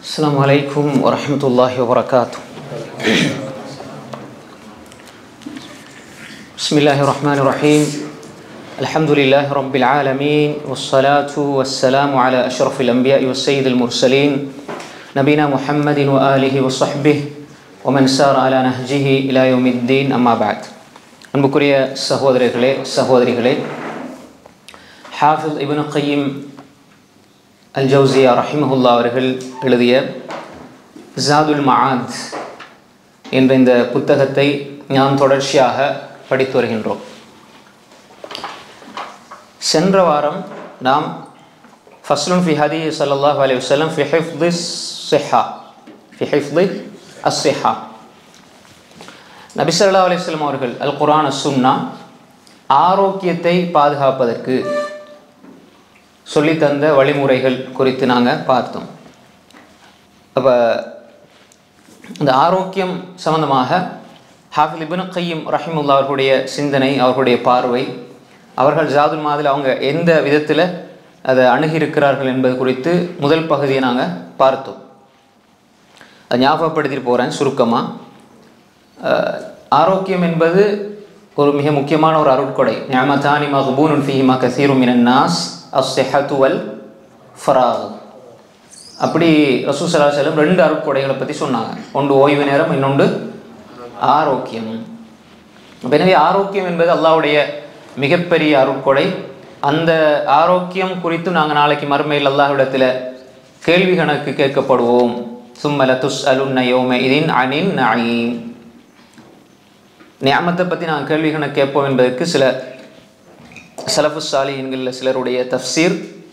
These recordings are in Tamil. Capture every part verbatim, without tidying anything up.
السلام عليكم ورحمة الله وبركاته. بسم الله الرحمن الرحيم. الحمد لله رب العالمين والصلاة والسلام على أشرف الأنبياء والسيد المرسلين نبينا محمد وآله وصحبه ومن سار على نهجه إلى يوم الدين أما بعد. அன்புக்குரிய சகோதரர்களே சகோதரிகளே, ஹாஃபிஸ் இப்னு கய்யிம் அல் ஜௌசியா ரஹிமஹுல்லா அவர்கள் எழுதிய ஜாதுல் மஆத் என்ற இந்த புத்தகத்தை நாம் தொடர்ச்சியாக படித்து வருகின்றோம். சென்ற வாரம் நாம் ஃபஸ்லுன் ஃபி ஹதீஸ் ஸல்லல்லாஹு அலைஹி வஸல்லம் ஃபி ஹிஃப்தி ஸிஹா ஃபி ஹிஃப்தி அஸ்-ஸிஹா, நபி ஸல்லல்லாஹு அலைஹி வஸல்லம் அவர்கள் அல் குர்ஆன் சுன்னா ஆரோக்கியத்தை பாதுகாப்பதற்கு சொல்லித்தந்த வழிமுறைகள் குறித்து நாங்கள் பார்த்தோம். அப்போ இந்த ஆரோக்கியம் சம்பந்தமாக ஹாஃபிஸ் இப்னு கய்யிம் ரஹிமஹுல்லா அவர்களுடைய சிந்தனை, அவர்களுடைய பார்வை, அவர்கள் ஜாதுல் மஆதில் அவங்க எந்த விதத்தில் அதை அணுகியிருக்கிறார்கள் என்பது குறித்து முதல் பகுதியை நாங்கள் பார்த்தோம். அதை ஞாபகப்படுத்திட்டு போகிறேன் சுருக்கமாக. ஆரோக்கியம் என்பது ஒரு மிக முக்கியமான ஒரு அருட்கொடை. நிஅமதானி மக்பூனுன் ஃபீஹிமா கஸீருன் மினன் நாஸ் அஸ்-ஸிஹ்ஹத்து வல் ஃபராக். அப்படி ரசூல் ஸல்லல்லாஹு அலைஹி வஸல்லம் ரெண்டு அருட்கொடைகளை பற்றி சொன்னாங்க. ஒன்று ஓய்வு நேரம், இன்னொன்று ஆரோக்கியம். எனவே ஆரோக்கியம் என்பது அல்லாஹ்வுடைய மிகப்பெரிய அருட்கொடை. அந்த ஆரோக்கியம் குறித்து நாங்கள் நாளைக்கு மறுமையில் அல்லாஹ்விடத்தில் கேள்வி கணக்கு கேட்கப்படுவோம். சும்ம லதுஸ்அலுன்ன யௌமஇதின் அனின் நஈம். நிஅமத்தை பற்றி நாங்கள் கேள்வி கணக்கு கேட்போம் என்பதற்கு சில சலஃபு சாலிஹீன்களில் சிலருடைய தஃப்சீர்,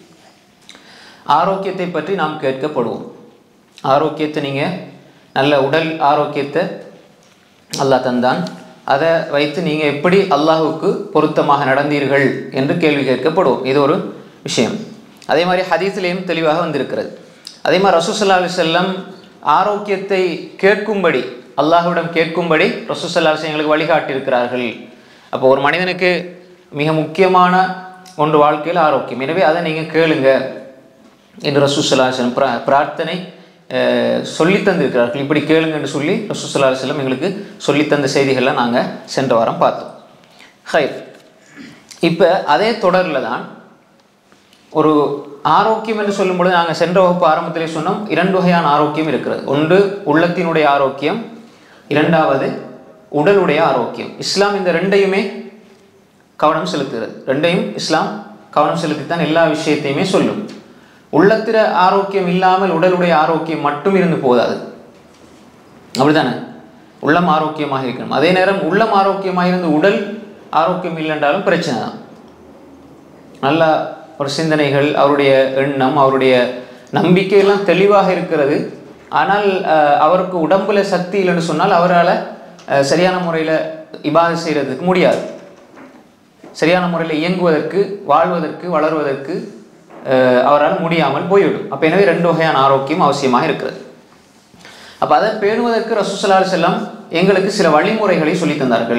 ஆரோக்கியத்தை பற்றி நாம் கேட்கப்படுவோம். ஆரோக்கியத்தை நீங்கள் நல்ல உடல் ஆரோக்கியத்தை அல்லாஹ் தந்தான், அதை வைத்து நீங்கள் எப்படி அல்லாஹுக்கு பொருத்தமாக நடந்தீர்கள் என்று கேள்வி கேட்கப்படுவோம். இது ஒரு விஷயம். அதே மாதிரி ஹதீஸ்லேயும் தெளிவாக வந்திருக்கிறது. அதே மாதிரி ரசூல் ஸல்லல்லாஹு அலைஹி வஸல்லம் ஆரோக்கியத்தை கேட்கும்படி, அல்லாஹ்விடம் கேட்கும்படி ரசூல் ஸல்லல்லாஹு அலைஹி வஸல்லம் எங்களுக்கு வழிகாட்டியிருக்கிறார்கள். அப்போ ஒரு மனிதனுக்கு மிக முக்கியமான ஒன்று வாழ்க்கையில் ஆரோக்கியம். எனவே அதை நீங்கள் கேளுங்க என்று ரசூல் ஸல்லல்லாஹு அலைஹி வஸல்லம் பிரா பிரார்த்தனை சொல்லி தந்திருக்கிறார்கள். இப்படி கேளுங்க என்று சொல்லி ரசூல் ஸல்லல்லாஹு அலைஹி வஸல்லம் எங்களுக்கு சொல்லித்தந்த செய்திகள்லாம் நாங்கள் சென்ற வாரம் பார்த்தோம். ஹைர், இப்போ அதே தொடரில் தான் ஒரு ஆரோக்கியம் என்று சொல்லும்பொழுது நாங்கள் சென்ற வகுப்பு ஆரம்பத்திலே சொன்னோம், இரண்டு வகையான ஆரோக்கியம் இருக்கிறது. ஒன்று உள்ளத்தினுடைய ஆரோக்கியம், இரண்டாவது உடலுடைய ஆரோக்கியம். இஸ்லாம் இந்த ரெண்டையுமே கவனம் செலுத்துகிறது. ரெண்டையும் இஸ்லாம் கவனம் செலுத்தித்தான் எல்லா விஷயத்தையுமே சொல்லும். உள்ளத்திர ஆரோக்கியம் இல்லாமல் உடலுடைய ஆரோக்கியம் மட்டும் இருந்து போதாது, அப்படித்தானே? உள்ளம் ஆரோக்கியமாக இருக்கணும். அதே நேரம் உள்ளம் ஆரோக்கியமாக இருந்து உடல் ஆரோக்கியம் இல்லைன்றாலும் பிரச்சனை தான். நல்ல ஒரு சிந்தனைகள், அவருடைய எண்ணம், அவருடைய நம்பிக்கையெல்லாம் தெளிவாக இருக்கிறது. ஆனால் அவருக்கு உடம்புல சக்தி இல்லைன்னு சொன்னால் அவரால் சரியான முறையில் இபாதத் செய்கிறதுக்கு முடியாது. சரியான முறையில் இயங்குவதற்கு, வாழ்வதற்கு, வளர்வதற்கு அவரால் முடியாமல் போய்விடும். அப்போ எனவே ரெண்டு வகையான ஆரோக்கியம் அவசியமாக இருக்கிறது. அப்போ அதை பேணுவதற்கு ரசூல் ஸல்லல்லாஹு அலைஹி வஸல்லம் எங்களுக்கு சில வழிமுறைகளை சொல்லி தந்தார்கள்.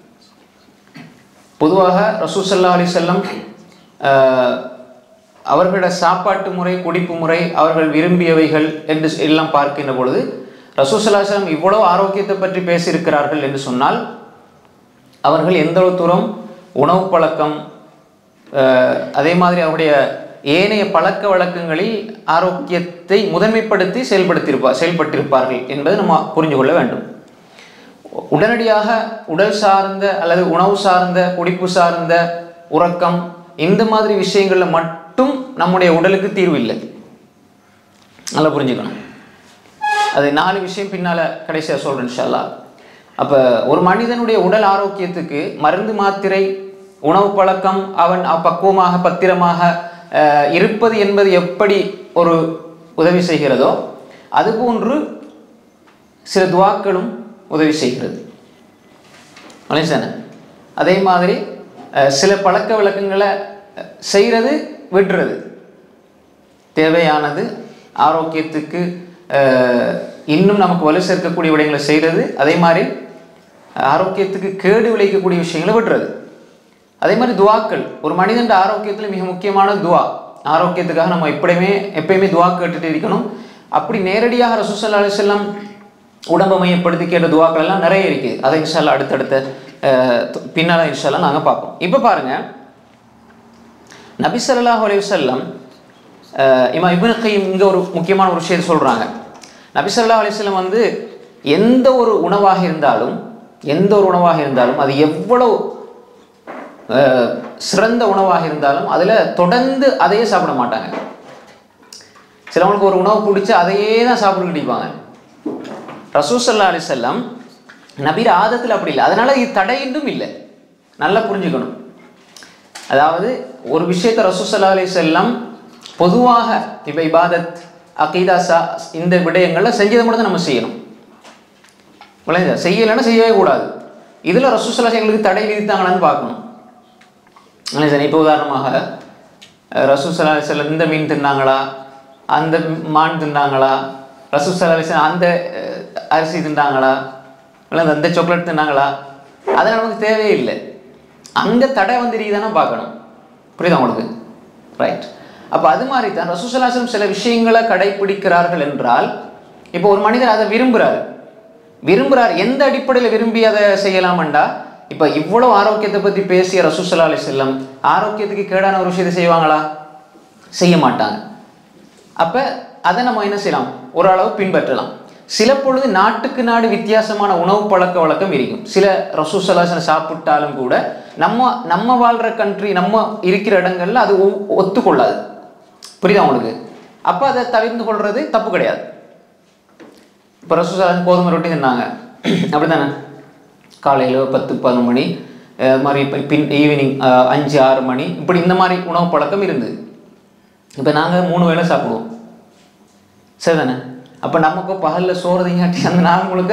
பொதுவாக ரசூல் ஸல்லல்லாஹு அலைஹி வஸல்லம் அவர்களோட சாப்பாட்டு முறை, குடிப்பு முறை, அவர்கள் விரும்பியவைகள் என்று எல்லாம் பார்க்கின்ற பொழுது ரசூல் ஸல்லல்லாஹு அலைஹி வஸல்லம் இவ்வளவு ஆரோக்கியத்தை பற்றி பேசியிருக்கிறார்கள் என்று சொன்னால் அவர்கள் எந்த ஒரு தூரம் உணவு பழக்கம், அதே மாதிரி அவருடைய ஏனைய பழக்க வழக்கங்களில் ஆரோக்கியத்தை முதன்மைப்படுத்தி செயல்படுத்தியிருப்பார் செயல்பட்டிருப்பார்கள் என்பதை நம்ம புரிஞ்சு கொள்ள வேண்டும். உடனடியாக உடல் சார்ந்த அல்லது உணவு சார்ந்த, குடிப்பு சார்ந்த, உறக்கம், இந்த மாதிரி விஷயங்களில் மட்டும் நம்முடைய உடலுக்கு தீர்வு இல்லை. நல்லா புரிஞ்சுக்கணும். அது நாலு விஷயம் பின்னால் கடைசியாக சொல்கிறேன் இன்ஷா அல்லாஹ். அப்போ ஒரு மனிதனுடைய உடல் ஆரோக்கியத்துக்கு மருந்து, மாத்திரை, உணவு பழக்கம், அவன் பக்குவமாக பத்திரமாக இருப்பது என்பது எப்படி ஒரு உதவி செய்கிறதோ அதுபோன்று சில துவாக்களும் உதவி செய்கிறது. அதே மாதிரி சில பழக்க வழக்கங்களை செய்கிறது, விடுறது, தேவையானது ஆரோக்கியத்துக்கு இன்னும் நமக்கு வலு சேர்க்கக்கூடிய விடயங்களை செய்கிறது, அதே மாதிரி ஆரோக்கியத்துக்கு கேடு விளைவிக்கக்கூடிய விஷயங்களை விடுறது. அதே மாதிரி துவாக்கள், ஒரு மனிதன் ஆரோக்கியத்தில் மிக முக்கியமான துவா. ஆரோக்கியத்துக்காக நம்ம எப்பயுமே எப்பயுமே துவா கேட்டுட்டு இருக்கணும். அப்படி நேரடியாக ரசூல் ஸல்லல்லாஹு அலைஹி வஸல்லம் உடம்பை மையப்படுத்தி கேட்ட துவாக்கள் எல்லாம் நிறைய இருக்குது. அதை இன்ஷா அல்லாஹ் அடுத்தடுத்த பின்னால் இன்ஷா அல்லாஹ் நாங்கள் பார்ப்போம். இப்போ பாருங்கள், நபி ஸல்லல்லாஹு அலைஹி வஸல்லம் இமாம் இப்னு கய்யிம் இங்கே ஒரு முக்கியமான ஒரு விஷயத்தை சொல்கிறாங்க. நபி ஸல்லல்லாஹு அலைஹி வஸல்லம் வந்து எந்த ஒரு உணவாக இருந்தாலும் எந்த ஒரு உணவாக இருந்தாலும் அது எவ்வளவு சிறந்த உணவாக இருந்தாலும் அதில் தொடர்ந்து அதையே சாப்பிட மாட்டாங்க. சிலவங்களுக்கு ஒரு உணவு பிடிச்சி அதையே தான் சாப்பிட்டு கிடைப்பாங்க. ரசூல் ஸல்லல்லாஹு அலைஹி வஸல்லம் நபிர் ஆதத்தில் அப்படி இல்லை. அதனால இது தடையின்றும் இல்லை. நல்லா புரிஞ்சுக்கணும். அதாவது ஒரு விஷயத்தை ரசூல் ஸல்லல்லாஹு அலைஹி வஸல்லம் பொதுவாக இப்போ இபாதத் அகீதா சா இந்த விடயங்களில் செஞ்சதை மட்டும் தான் நம்ம செய்யணும். விளைஞ்சா செய்யலைன்னா செய்யவே கூடாது. இதில் ரசூல் ஸல்லல்லாஹு அலைஹி வஸல்லம் எங்களுக்கு தடை விதித்தாங்களான்னு பார்க்கணும். இல்லை, இப்போ உதாரணமாக ரசூல் ஸல்லல்லாஹு அலைஹி வஸல்லம் இந்த மீன் தின்னாங்களா, அந்த மான் தின்னாங்களா, ரசூல் ஸல்லல்லாஹு அலைஹி வஸல்லம் அந்த அரிசி தின்னாங்களா, இல்லை அந்த சாக்லேட் தின்னாங்களா, அதெல்லாம் நமக்கு தேவையே இல்லை. அங்கே தடை வந்துருக்குதானே பார்க்கணும். புரியுதா உங்களுக்கு? ரைட். அப்போ அது மாதிரி தான் ரசூல் ஸல்லல்லாஹு அலைஹி வஸல்லம் சில விஷயங்களை கடைப்பிடிக்கிறார்கள் என்றால், இப்போ ஒரு மனிதர் அதை விரும்புகிறார் விரும்புகிறார் எந்த அடிப்படையில் விரும்பி அதை செய்யலாமண்டா, இப்போ இவ்வளோ ஆரோக்கியத்தை பற்றி பேசிய ரசூல் ஸல்லல்லாஹு அலைஹி வஸல்லம் ஆரோக்கியத்துக்கு கேடான ஒரு விஷயத்தை செய்வாங்களா? செய்ய மாட்டாங்க. அப்போ அதை நம்ம என்ன செய்யலாம்? ஓரளவு பின்பற்றலாம். சில பொழுது நாட்டுக்கு நாடு வித்தியாசமான உணவு பழக்க வழக்கம் இருக்கும். சில ரசூல் ஸல்லல்லாஹு அலைஹி வஸல்லம் சாப்பிட்டாலும் கூட நம்ம நம்ம வாழ்கிற கண்ட்ரி நம்ம இருக்கிற இடங்கள்ல அது ஒத்துக்கொள்ளாது. புரியுதா உங்களுக்கு? அப்போ அதை தவிர்த்து கொள்வது தப்பு கிடையாது. இப்போ ரசூல் ஸல்லல்லாஹு அலைஹி வஸல்லம் கோதுமை ரொட்டி தின்னாங்க, அப்படி தானே? காலையில் பத்து பதினொன்று மணி மாதிரி பின் ஈவினிங் அஞ்சு ஆறு மணி இப்படி இந்த மாதிரி உணவு பழக்கம் இருந்தது. இப்போ நாங்கள் மூணு வேளை சாப்பிடுவோம், சரி தானே? அப்போ நமக்கு பகலில் சோறு திங்காட்டி அந்த நாள் முழுக்க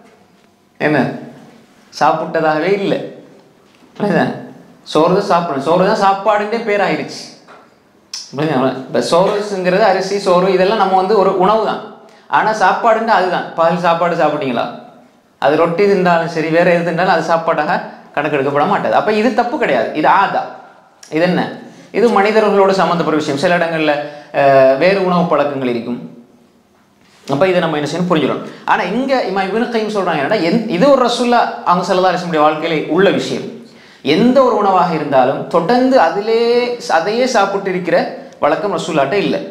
என்ன சாப்பிட்டதாகவே இல்லை. புரியுதானே? சோறு தான் சாப்பிடணும். சோறு தான் சாப்பாடுன்றே பேர் ஆயிடுச்சு. புரியுதா? இப்போ சோறுங்கிறது அரிசி சோறு இதெல்லாம் நம்ம வந்து ஒரு உணவு தான். ஆனால் சாப்பாடுன்னா அதுதான். பகல் சாப்பாடு சாப்பிட்டீங்களா, அது ரொட்டி தின்றாலும் சரி வேறு எது தின்றாலும் அது சாப்பாடாக கணக்கெடுக்கப்பட மாட்டாது. அப்போ இது தப்பு கிடையாது. இது ஆதா. இது என்ன? இது மனிதர்களோடு சம்மந்தப்பட்ட விஷயம். சில இடங்களில் வேறு உணவு பழக்கங்கள் இருக்கும். அப்போ இதை நம்ம என்ன செய்யணும் புரிஞ்சிடும். ஆனால் இங்கே இமாம் இப்னு கய்யிம் சொல்கிறாங்க என்னன்னா, எந் இது ஒரு ரசூலுல்லாஹ் அவங்க ஸல்லல்லாஹு அலைஹி வஸல்லம் வாழ்க்கையில் உள்ள விஷயம். எந்த ஒரு உணவாக இருந்தாலும் தொடர்ந்து அதிலே அதையே சாப்பிட்டு இருக்கிற வழக்கம் ரசூலுல்லாஹ்ட்ட இல்லை.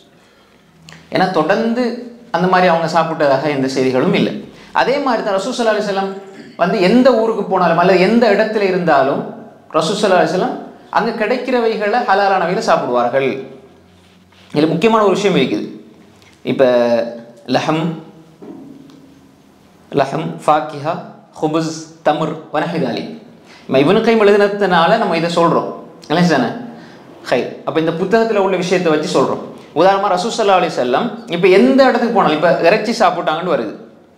ஏன்னா தொடர்ந்து அந்த மாதிரி அவங்க சாப்பிட்டதாக எந்த செய்திகளும் இல்லை. அதே மாதிரி தான் ரசூல் ஸல்லல்லாஹு அலைஹி வஸல்லம் வந்து எந்த ஊருக்கு போனாலும் அல்லது எந்த இடத்துல இருந்தாலும் ரசூல் ஸல்லல்லாஹு அலைஹி வஸல்லம் அங்கே கிடைக்கிறவைகளை ஹலாலானவைகளை சாப்பிடுவார்கள். இதில் முக்கியமான ஒரு விஷயம் இருக்குது. இப்போ லஹம் லஹம் ஃபாக்கிஹா ஹுபுஸ் தம்ர் வனஹிதாலி நம்ம இப்னு கய்யிம் எழுதினதுனால நம்ம இதை சொல்கிறோம் இல்லை தானே? ஹை. அப்போ இந்த புத்தகத்தில் உள்ள விஷயத்தை வச்சு சொல்கிறோம். உதாரணமாக ரசூல் ஸல்லல்லாஹு அலைஹி வஸல்லம் இப்போ எந்த இடத்துக்கு போனாலும், இப்போ இறைச்சி சாப்பிட்டாங்கன்னு வருது,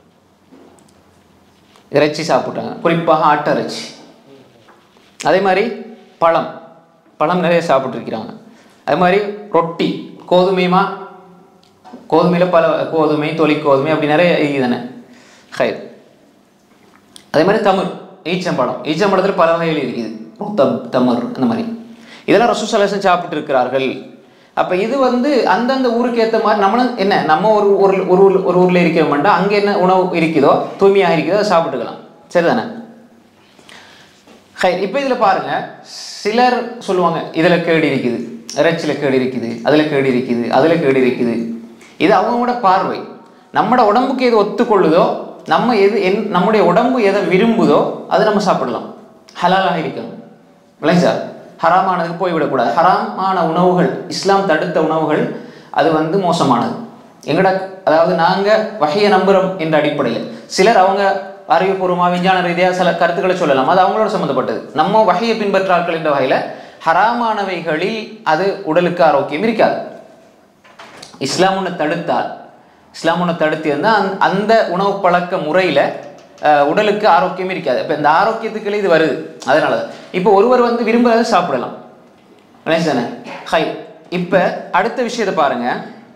இறைச்சி சாப்பிட்டாங்க, குறிப்பாக ஆட்டு இறைச்சி. அதே மாதிரி பழம் பழம் நிறைய சாப்பிட்ருக்கிறாங்க. அதே மாதிரி ரொட்டி கோதுமைமா கோதுமையில் பல கோதுமை தொலி கோதுமை அப்படி நிறைய இதுதானே? ஹை. அதே மாதிரி தமிழ் ஈச்சம்பழம் ஈச்சம்பழத்தில் பல வகைகள் இருக்குது, தம் தமிழ் அந்த மாதிரி இதெல்லாம் ரசூல் ஸல்லல்லாஹு அலைஹி வஸல்லம் சாப்பிட்டு இருக்கிறார்கள். அப்போ இது வந்து அந்தந்த ஊருக்கு ஏற்ற மாதிரி நம்மளும் என்ன நம்ம ஒரு ஒரு ஒரு ஒரு ஊரில் இருக்கிறோம்னா அங்கே என்ன உணவு இருக்குதோ தூய்மையாக இருக்குதோ அதை சாப்பிட்டுக்கலாம், சரிதானே? ஹை. இப்போ இதில் பாருங்கள், சிலர் சொல்லுவாங்க இதில் கேடு இருக்குது, இறைச்சியில் கேடு இருக்குது, அதில் கேடு இருக்குது, அதில் கேடு இருக்குது. இது அவங்களோட பார்வை. நம்மளோட உடம்புக்கு எது ஒத்துக்கொள்ளுதோ, நம்ம எது என் நம்முடைய உடம்பு எதை விரும்புதோ அதை நம்ம சாப்பிடலாம். ஹலாலாக இருக்கணும் இல்லை சார்? ஹராமானதுக்கு போய்விடக்கூடாது. ஹராமான உணவுகள், இஸ்லாம் தடுத்த உணவுகள் அது வந்து மோசமானது. எங்கட அதாவது நாங்கள் வகையை நம்புகிறோம் என்ற அடிப்படையில் சிலர் அவங்க அறிவுபூர்வமாக விஞ்ஞான ரீதியாக சில கருத்துக்களை சொல்லலாம், அது அவங்களோட சம்மந்தப்பட்டது. நம்ம வகையை பின்பற்றார்கள் என்ற வகையில் ஹராமானவைகளில் அது உடலுக்கு ஆரோக்கியம் இருக்காது. இஸ்லாம் ஒன்று தடுத்தால் இஸ்லாம் ஒன்று தடுத்து இருந்தால் அந் அந்த உணவு பழக்க முறையில் உடலுக்கு ஆரோக்கியம் இருக்காது. இப்போ இந்த ஆரோக்கியத்துக்குள்ளே இது வருது. அதனால தான் இப்போ ஒருவர் வந்து விரும்புகிறத சாப்பிடலாம் தானே? ஹை. இப்போ அடுத்த விஷயத்தை பாருங்க.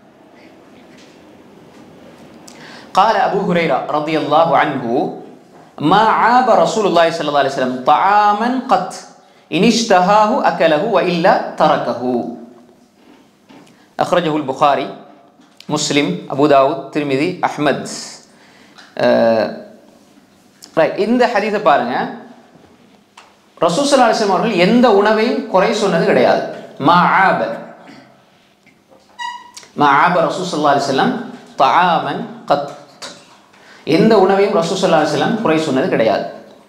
قال أبو هريرة رضي الله عنه ما عاب رسول الله صلى الله عليه وسلم طعاما قط إن اشتهاه أكله وإلا تركه أخرجه البخاري Muslim, Abu Dawud, Tirmidhi, Ahmad. Right, இந்த ஹதீஸை பாருங்க. ரசூல் ஸல்லல்லாஹு அலைஹி வஸல்லம் அவர்கள் எந்த உணவையும் குறை சொன்னது கிடையாது. மஆப மஆப ரசூல் ஸல்லல்லாஹு அலைஹி வஸல்லம் தஆமன் கத், எந்த உணவையும் ரசூல் ஸல்லல்லாஹு அலைஹி வஸல்லம் குறை சொன்னது கிடையாது.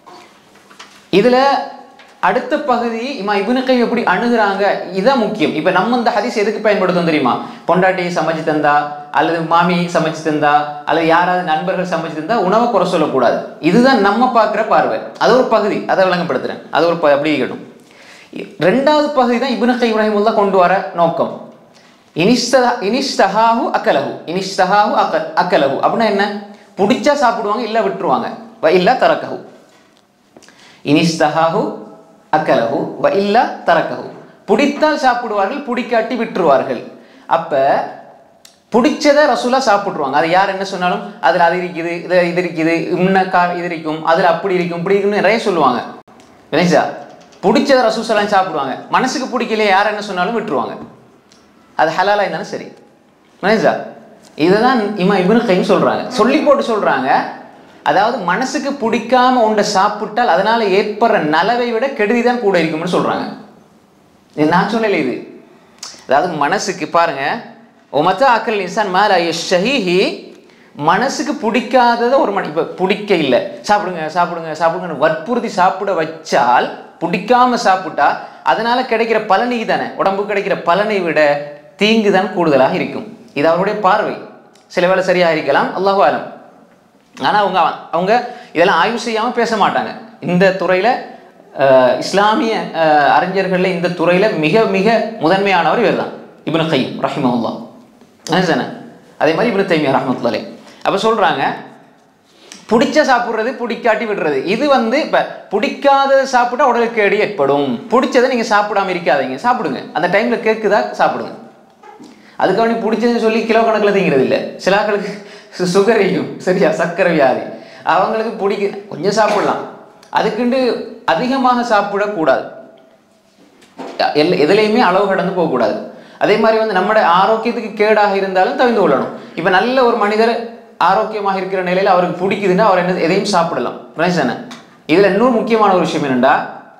இதுல அடுத்த பகுதி இமா இப்னு கைம் எப்படி அணுகுறாங்க, இதான் முக்கியம். இப்ப நம்ம இந்த ஹதீஸ் எதுக்கு பயன்படுத்தும் தெரியுமா? பொண்டாட்டி சமைச்சு தந்தா, அல்லது மாமி சமைச்சு தந்தா, அல்லது யாராவது நண்பர்கள் சமைச்சு தந்தா உணவை குறை சொல்லக்கூடாது. இதுதான் நம்ம பார்க்குற பார்வை. அது ஒரு பகுதி, அதை விளங்கப்படுத்துறேன். அது ஒரு அப்படி இருக்கட்டும். ரெண்டாவது பகுதி தான் இப்னு கைம் ரஹிமஹுல்லாஹ் கொண்டு வர நோக்கம். இனிஸ்தஹா இனிஸ்தஹாஹு அக்கலஹு, இனிஸ்தஹாஹு அக அக்கலஹு அப்படின்னா என்ன? பிடிச்சா சாப்பிடுவாங்க, இல்லை விட்டுருவாங்க. வ இல்லா தரக்கஹு. இனிஸ்தஹாஹு அக்கலஹு வ இல்லா தரக்கஹு, பிடித்தால் சாப்பிடுவார்கள், பிடிக்காட்டி விட்டுருவார்கள். அப்ப பிடிச்சதை ரசூலா சாப்பிட்ருவாங்க. அது யார் என்ன சொன்னாலும் அதில் அது இருக்குது, இது இது இருக்குது, இன்ன கா இது இருக்கும், அதில் அப்படி இருக்கும், இப்படி இருக்குன்னு நிறைய சொல்லுவாங்க. விளைச்சா பிடிச்சதை ரசூல் ஸல்லல்லாஹு சாப்பிடுவாங்க. மனசுக்கு பிடிக்கலையே யார் என்ன சொன்னாலும் விட்டுருவாங்க. அது ஹலாலா இருந்தாலும் சரி. விளைச்சா இதுதான் இமா இப்னு கைம் சொல்றாங்க. சொல்லி போட்டு சொல்றாங்க, அதாவது மனசுக்கு பிடிக்காம ஒன்றை சாப்பிட்டால் அதனால ஏற்படுற நலவை விட கெடுதி தான் கூட இருக்கும்னு சொல்றாங்க. நான் சொல்லல இது. அதாவது மனசுக்கு பாருங்க, ஒமத்தா அக்கல் இன்சான் மேல யஷ்ஹீஹி, மனசுக்கு பிடிக்காததை ஒரு மணி இப்போ பிடிக்க இல்லை, சாப்பிடுங்க சாப்பிடுங்க சாப்பிடுங்கன்னு வற்புறுத்தி சாப்பிட வச்சால், பிடிக்காம சாப்பிட்டா அதனால கிடைக்கிற பலனை தானே, உடம்புக்கு கிடைக்கிற பலனை விட தீங்கு தான் கூடுதலாக இருக்கும். இது அவருடைய பார்வை. சில வேளை சரியாக இருக்கலாம், அல்லாஹு ஆலம். ஆனால் அவங்க அவங்க இதெல்லாம் ஆய்வு செய்யாமல் பேச மாட்டாங்க. இந்த துறையில் இஸ்லாமிய அறிஞர்களில் இந்த துறையில் மிக மிக முதன்மையானவர் இவர் தான், இப்னு கைம் ரஹிமஹுல்லாஹ். அதே மாதிரி இப்னு தைமியா ரஹ்மத்துல்லாஹி அலைஹி. அப்போ சொல்கிறாங்க, பிடிச்ச சாப்பிட்றது, பிடிக்காட்டி விடுறது. இது வந்து இப்போ பிடிக்காததை சாப்பிட்டா உடலுக்கு கேடு ஏற்படும். பிடிச்சதை நீங்கள் சாப்பிடாம இருக்காதீங்க, சாப்பிடுங்க. அந்த டைமில் கேட்குதா சாப்பிடுங்க. அதுக்காக பிடிச்சதுன்னு சொல்லி கிலோ கணக்கில் திங்கிறது இல்லை. சிலாக்களுக்கு சுகர் இருக்கும், சரியா, சர்க்கரை வியாதி, அவங்களுக்கு பிடிக்க கொஞ்சம் சாப்பிடலாம். அதுக்குண்டு அதிகமாக சாப்பிடக்கூடாது. எல் எதுலேயுமே அளவு கடந்து போகக்கூடாது. அதே மாதிரி வந்து நம்மளுடைய ஆரோக்கியத்துக்கு கேடாக இருந்தாலும் தவிர்த்து கொள்ளணும். இப்போ நல்ல ஒரு மனிதர் ஆரோக்கியமாக இருக்கிற நிலையில் அவருக்கு பிடிக்குதுன்னா அவர் என்ன எதையும் சாப்பிடலாம். ரைசானே இதில் இன்னொரு முக்கியமான ஒரு விஷயம் என்னென்னா,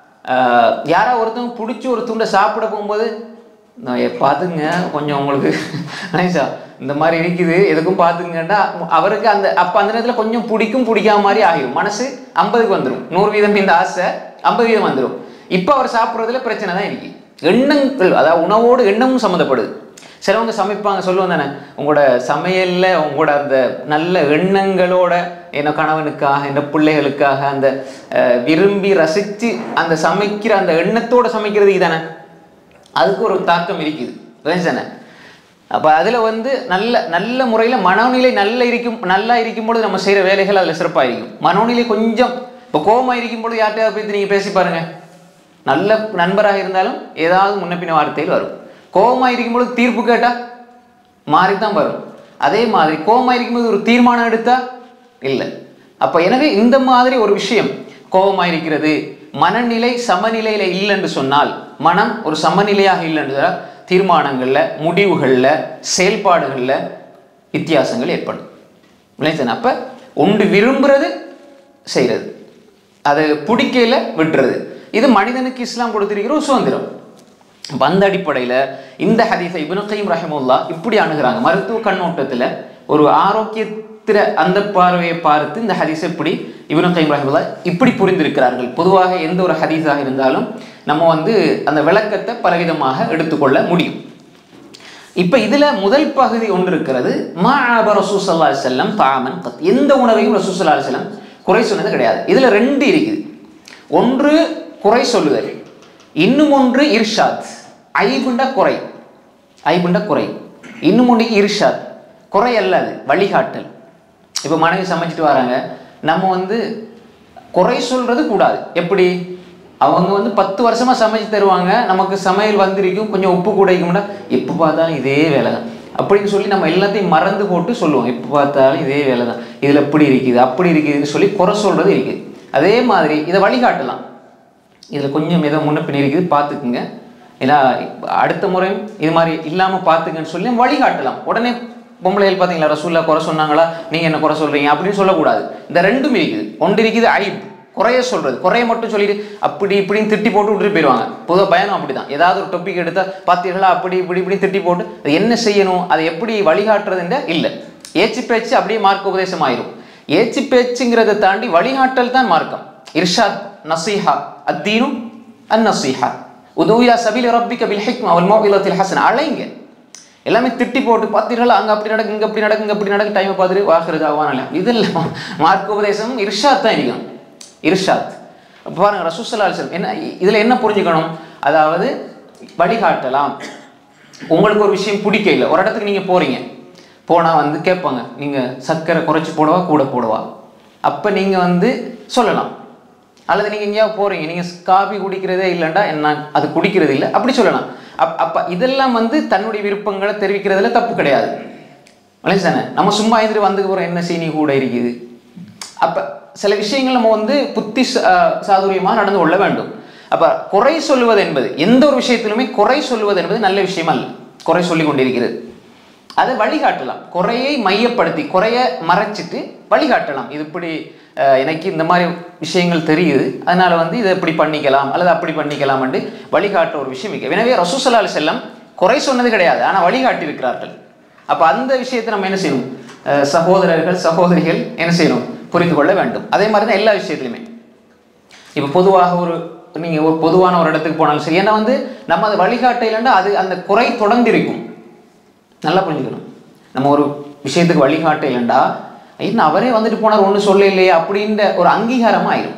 யாராவது ஒருத்தவங்க பிடிச்சி ஒரு துண்டை சாப்பிட போகும்போது பார்த்துங்க கொஞ்சம் உங்களுக்கு நைஸா இந்த மாதிரி இருக்குது எதுக்கும் பார்த்துங்கண்டா அவருக்கு அந்த அப்போ அந்த நேரத்தில் கொஞ்சம் பிடிக்கும் பிடிக்காம மாதிரி ஆகிடும். மனசு ஐம்பதுக்கு வந்துடும், நூறு வீதம் இந்த ஆசை ஐம்பது வீதம் வந்துடும். இப்போ அவர் சாப்பிட்றதுல பிரச்சனை தான் இருக்கு. எண்ணங்கள், அதாவது உணவோடு எண்ணமும் சம்மந்தப்படுது. சிலவங்க சமைப்பாங்க, சொல்லுவோம் தானே, உங்களோட சமையலில் உங்களோட அந்த நல்ல எண்ணங்களோட என்ன கணவனுக்காக என்ன பிள்ளைகளுக்காக அந்த விரும்பி ரசித்து அந்த சமைக்கிற அந்த எண்ணத்தோடு சமைக்கிறது தானே, அதுக்கு ஒரு தாக்கம் இருக்குது. தானே? அப்போ அதில் வந்து நல்ல நல்ல முறையில் மனோநிலை நல்ல இருக்கும் நல்லா இருக்கும்பொழுது நம்ம செய்கிற வேலைகள் அதில் சிறப்பாக இருக்கும். மனோநிலை கொஞ்சம் இப்போ கோபமாக இருக்கும்பொழுது யார்கிட்ட போய் நீங்கள் பேசி பாருங்கள், நல்ல நண்பராக இருந்தாலும் ஏதாவது முன்னப்பின வார்த்தைகள் வரும். கோபமாக இருக்கும்பொழுது தீர்ப்பு கேட்டால் மாறித்தான் வரும். அதே மாதிரி கோபமாக இருக்கும்போது ஒரு தீர்மானம் எடுத்தா இல்லை. அப்போ எனவே இந்த மாதிரி ஒரு விஷயம், கோபமாக இருக்கிறது, மனநிலை சமநிலையில் இல்லைன்னு சொன்னால், மனம் ஒரு சமநிலையாக இல்லைன்னு சொன்னால் தீர்மானங்களில், முடிவுகளில், செயல்பாடுகளில் வித்தியாசங்கள் ஏற்படும். விளைச்சன அப்போ ஒன்று விரும்புறது செய்கிறது, அது பிடிக்கையில் விட்டுறது. இது மனிதனுக்கு இஸ்லாம் கொடுத்திருக்கிற ஒரு சுதந்திரம். அந்த அடிப்படையில் இந்த ஹதீஸை இப்னு கைம் ரஹிமஹுல்லாஹ் இப்படி அணுகிறாங்க. மருத்துவ கண்ணோட்டத்தில் ஒரு ஆரோக்கியத்திற அந்த பார்வையை பார்த்து இந்த ஹதீஸை இப்படி இப்னு கைம் ரஹிமஹுல்லாஹ் இப்படி புரிந்திருக்கிறார்கள். பொதுவாக எந்த ஒரு ஹதீஸாக இருந்தாலும் நம்ம வந்து அந்த விளக்கத்தை பலவிதமாக எடுத்துக்கொள்ள முடியும். இப்போ இதில் முதல் பகுதி ஒன்று இருக்கிறது, மஅப ரசூல் ஸல்லல்லாஹு அலைஹி வஸல்லம் தஆமன் கத், எந்த உணவையும் ரசூல் ஸல்லல்லாஹு அலைஹி வஸல்லம் குறை சொன்னது கிடையாது. இதில் ரெண்டு இருக்குது. ஒன்று குறை சொல்லுதல், இன்னும் ஒன்று இர்ஷாத். ஐபுண்ட குறை, ஐபுண்ட குறை. இன்னும் ஒன்று இர்ஷாத், குறை அல்லது வழிகாட்டல். இப்போ மனைவி சமைச்சிட்டு வராங்க, நம்ம வந்து குறை சொல்றது கூடாது. எப்படி? அவங்க வந்து பத்து வருஷமா சமைச்சு தருவாங்க, நமக்கு சமையல் வந்திருக்கும், கொஞ்சம் உப்பு கூட வைக்கும்னா எப்போ பார்த்தாலும் இதே வேலை தான் அப்படின்னு சொல்லி நம்ம எல்லாத்தையும் மறந்து போட்டு சொல்லுவோம். எப்போ பார்த்தாலும் இதே வேலை தான், இதில் எப்படி இருக்குது அப்படி இருக்குதுன்னு சொல்லி குறை சொல்றது இருக்குது. அதே மாதிரி இதை வழிகாட்டலாம், இதில் கொஞ்சம் ஏதோ முன்னப்பின் இருக்குது பார்த்துக்குங்க, ஏன்னா அடுத்த முறையும் இது மாதிரி இல்லாமல் பார்த்துக்கன்னு சொல்லி வழிகாட்டலாம். உடனே பொம்பளைகள் பார்த்தீங்களா ரசூல்லா குறை சொன்னாங்களா நீங்கள் என்ன குறை சொல்கிறீங்க அப்படின்னு சொல்லக்கூடாது. இந்த ரெண்டும் இருக்குது. ஒன்று இருக்குது ஐப், குறைய சொல்கிறது, குறைய மட்டும் சொல்லிட்டு அப்படி இப்படின்னு திட்டி போட்டு விட்டுட்டு போயிடுவாங்க. பொதுவாக பயணம் அப்படி தான். ஏதாவது ஒரு டாபிக் எடுத்தால் பார்த்தீர்களா அப்படி இப்படி இப்படி திட்டி போட்டு அது என்ன செய்யணும், அதை எப்படி வழிகாட்டுறதுன்ற இல்லை. ஏச்சு பேச்சு அப்படியே மார்க்க உபதேசம் ஆயிரும். ஏச்சு பேச்சுங்கிறத தாண்டி வழிகாட்டல் தான் மார்க்கம். இர்ஷாத், நசீஹா, அத்தீனும் அன் நசீஹா, உதூயா சபீல ரப்பிக பில் ஹிக்மா வல் மௌஇலத்தில் ஹஸனா. அழைங்க, எல்லாமே திட்டி போட்டு பார்த்தீர்களா அங்கே அப்படி நடக்கு, இங்கே அப்படி நடக்கு, இங்கே அப்படி நடக்கு, டைமை பார்த்துட்டு வாக்குறது ஆவான இதெல்லாம் மார்க்க உபதேசம் இர்ஷாத் தான் இருக்கணும். இர்ஷாத் பாருங்க ரசூல் ஸல்லல்லாஹு அலைஹி வஸல்லம் என்ன இதில் என்ன புரிஞ்சுக்கணும், அதாவது வழிகாட்டலாம். உங்களுக்கு ஒரு விஷயம் பிடிக்க இல்லை, ஒரு இடத்துக்கு நீங்கள் போகிறீங்க, போனால் வந்து கேட்பாங்க நீங்கள் சர்க்கரை குறைச்சி போடவா கூட போடவா, அப்போ நீங்கள் வந்து சொல்லலாம். அல்லது நீங்கள் எங்கேயாவது போகிறீங்க, நீங்கள் காபி குடிக்கிறதே இல்லைண்டா என்ன அது குடிக்கிறது இல்லை அப்படி சொல்லலாம். அப் அப்போ இதெல்லாம் வந்து தன்னுடைய விருப்பங்களை தெரிவிக்கிறதுல தப்பு கிடையாது. தானே நம்ம சும்மா எதிர்த்து வந்து போகிறோம் என்ன சீனி கூட இருக்குது. அப்போ சில விஷயங்கள் நம்ம வந்து புத்தி சாதுரியமாக நடந்து கொள்ள வேண்டும். அப்போ குறை சொல்லுவது என்பது எந்த ஒரு விஷயத்திலுமே குறை சொல்லுவது என்பது நல்ல விஷயம் அல்ல. குறை சொல்லி கொண்டிருக்கிறது அதை வழிகாட்டலாம். குறையை மையப்படுத்தி குறைய மறைச்சிட்டு வழிகாட்டலாம். இது இப்படி எனக்கு இந்த மாதிரி விஷயங்கள் தெரியுது, அதனால வந்து இதை இப்படி பண்ணிக்கலாம் அல்லது அப்படி பண்ணிக்கலாம் என்று வழிகாட்ட ஒரு விஷயம் இருக்கு. எனவே ரசூல் ஸல்லல்லாஹு அலைஹி வஸல்லம் குறை சொன்னது கிடையாது, ஆனால் வழிகாட்டி இருக்கிறார்கள். அப்போ அந்த விஷயத்தை நம்ம என்ன செய்யணும், சகோதரர்கள் சகோதரிகள் என்ன செய்யணும், புரிந்து கொள்ள வேண்டும். அதே மாதிரி தான் எல்லா விஷயத்துலையுமே. இப்போ பொதுவாக ஒரு நீங்கள் ஒரு பொதுவான ஒரு இடத்துக்கு போனாலும் சரி, ஏன்னா வந்து நம்ம அதை வழிகாட்ட இல்லைன்னா அது அந்த குறை தொடர்ந்து இருக்கும். நல்லா புரிஞ்சுக்கணும். நம்ம ஒரு விஷயத்துக்கு வழிகாட்ட இல்லைண்டா என்ன அவரே வந்துட்டு போனார் ஒன்றும் சொல்ல இல்லையே அப்படின்ற ஒரு அங்கீகாரமாக ஆயிடும்.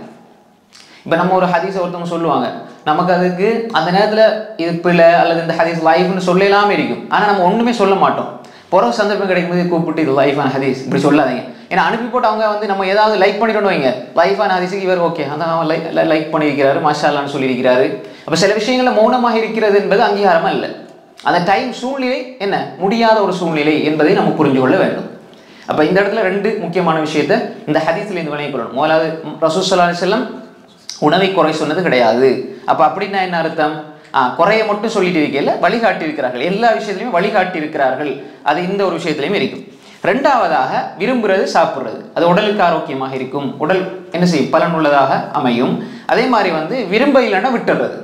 இப்போ நம்ம ஒரு ஹதீஸை ஒருத்தவங்க சொல்லுவாங்க, நமக்கு அதுக்கு அந்த நேரத்தில் இது பிள்ளை அல்லது இந்த ஹதீஸ் லைஃப்னு சொல்லலாமே இருக்கும், ஆனால் நம்ம ஒன்றுமே சொல்ல மாட்டோம். பிற சந்தர்ப்பம் கிடைக்கும்போது கூப்பிட்டு இது லைஃபான ஹதீஸ் இப்படி சொல்லாதீங்க. ஏன்னா அனுப்பி போட்டு அவங்க வந்து நம்ம ஏதாவது லைக் பண்ணிட்டு வைங்க, லைஃபான ஹதீஸுக்கு இவர் ஓகே அந்த லைக் லைக் பண்ணியிருக்கிறாரு மாஷால்லான்னு சொல்லியிருக்கிறாரு. அப்போ சில விஷயங்களில் மௌனமாக இருக்கிறது என்பது அங்கீகாரமாக இல்லை. அந்த டைம் சூழ்நிலை என்ன முடியாத ஒரு சூழ்நிலை என்பதை நம்ம புரிஞ்சு கொள்ள வேண்டும். அப்போ இந்த இடத்துல ரெண்டு முக்கியமான விஷயத்தை இந்த ஹதீஸில் இருந்து விளங்கிக் கொள்ளணும். முதலாவது ரசூல் ஸல்லல்லாஹு அலைஹி வஸல்லம் உணவை குறை சொன்னது கிடையாது. அப்போ அப்படின்னா என்ன அர்த்தம், குறைய மட்டும் சொல்லிட்டு இருக்கல, வழிகாட்டி இருக்கிறார்கள். எல்லா விஷயத்திலையும் வழிகாட்டி இருக்கிறார்கள். அது இந்த ஒரு விஷயத்திலையும் இருக்கும். ரெண்டாவதாக விரும்புறது சாப்பிட்றது, அது உடலுக்கு ஆரோக்கியமாக இருக்கும், உடல் என்ன செய்யும் பலன் உள்ளதாக அமையும். அதே மாதிரி வந்து விரும்ப இல்லைன்னா விட்டுறது.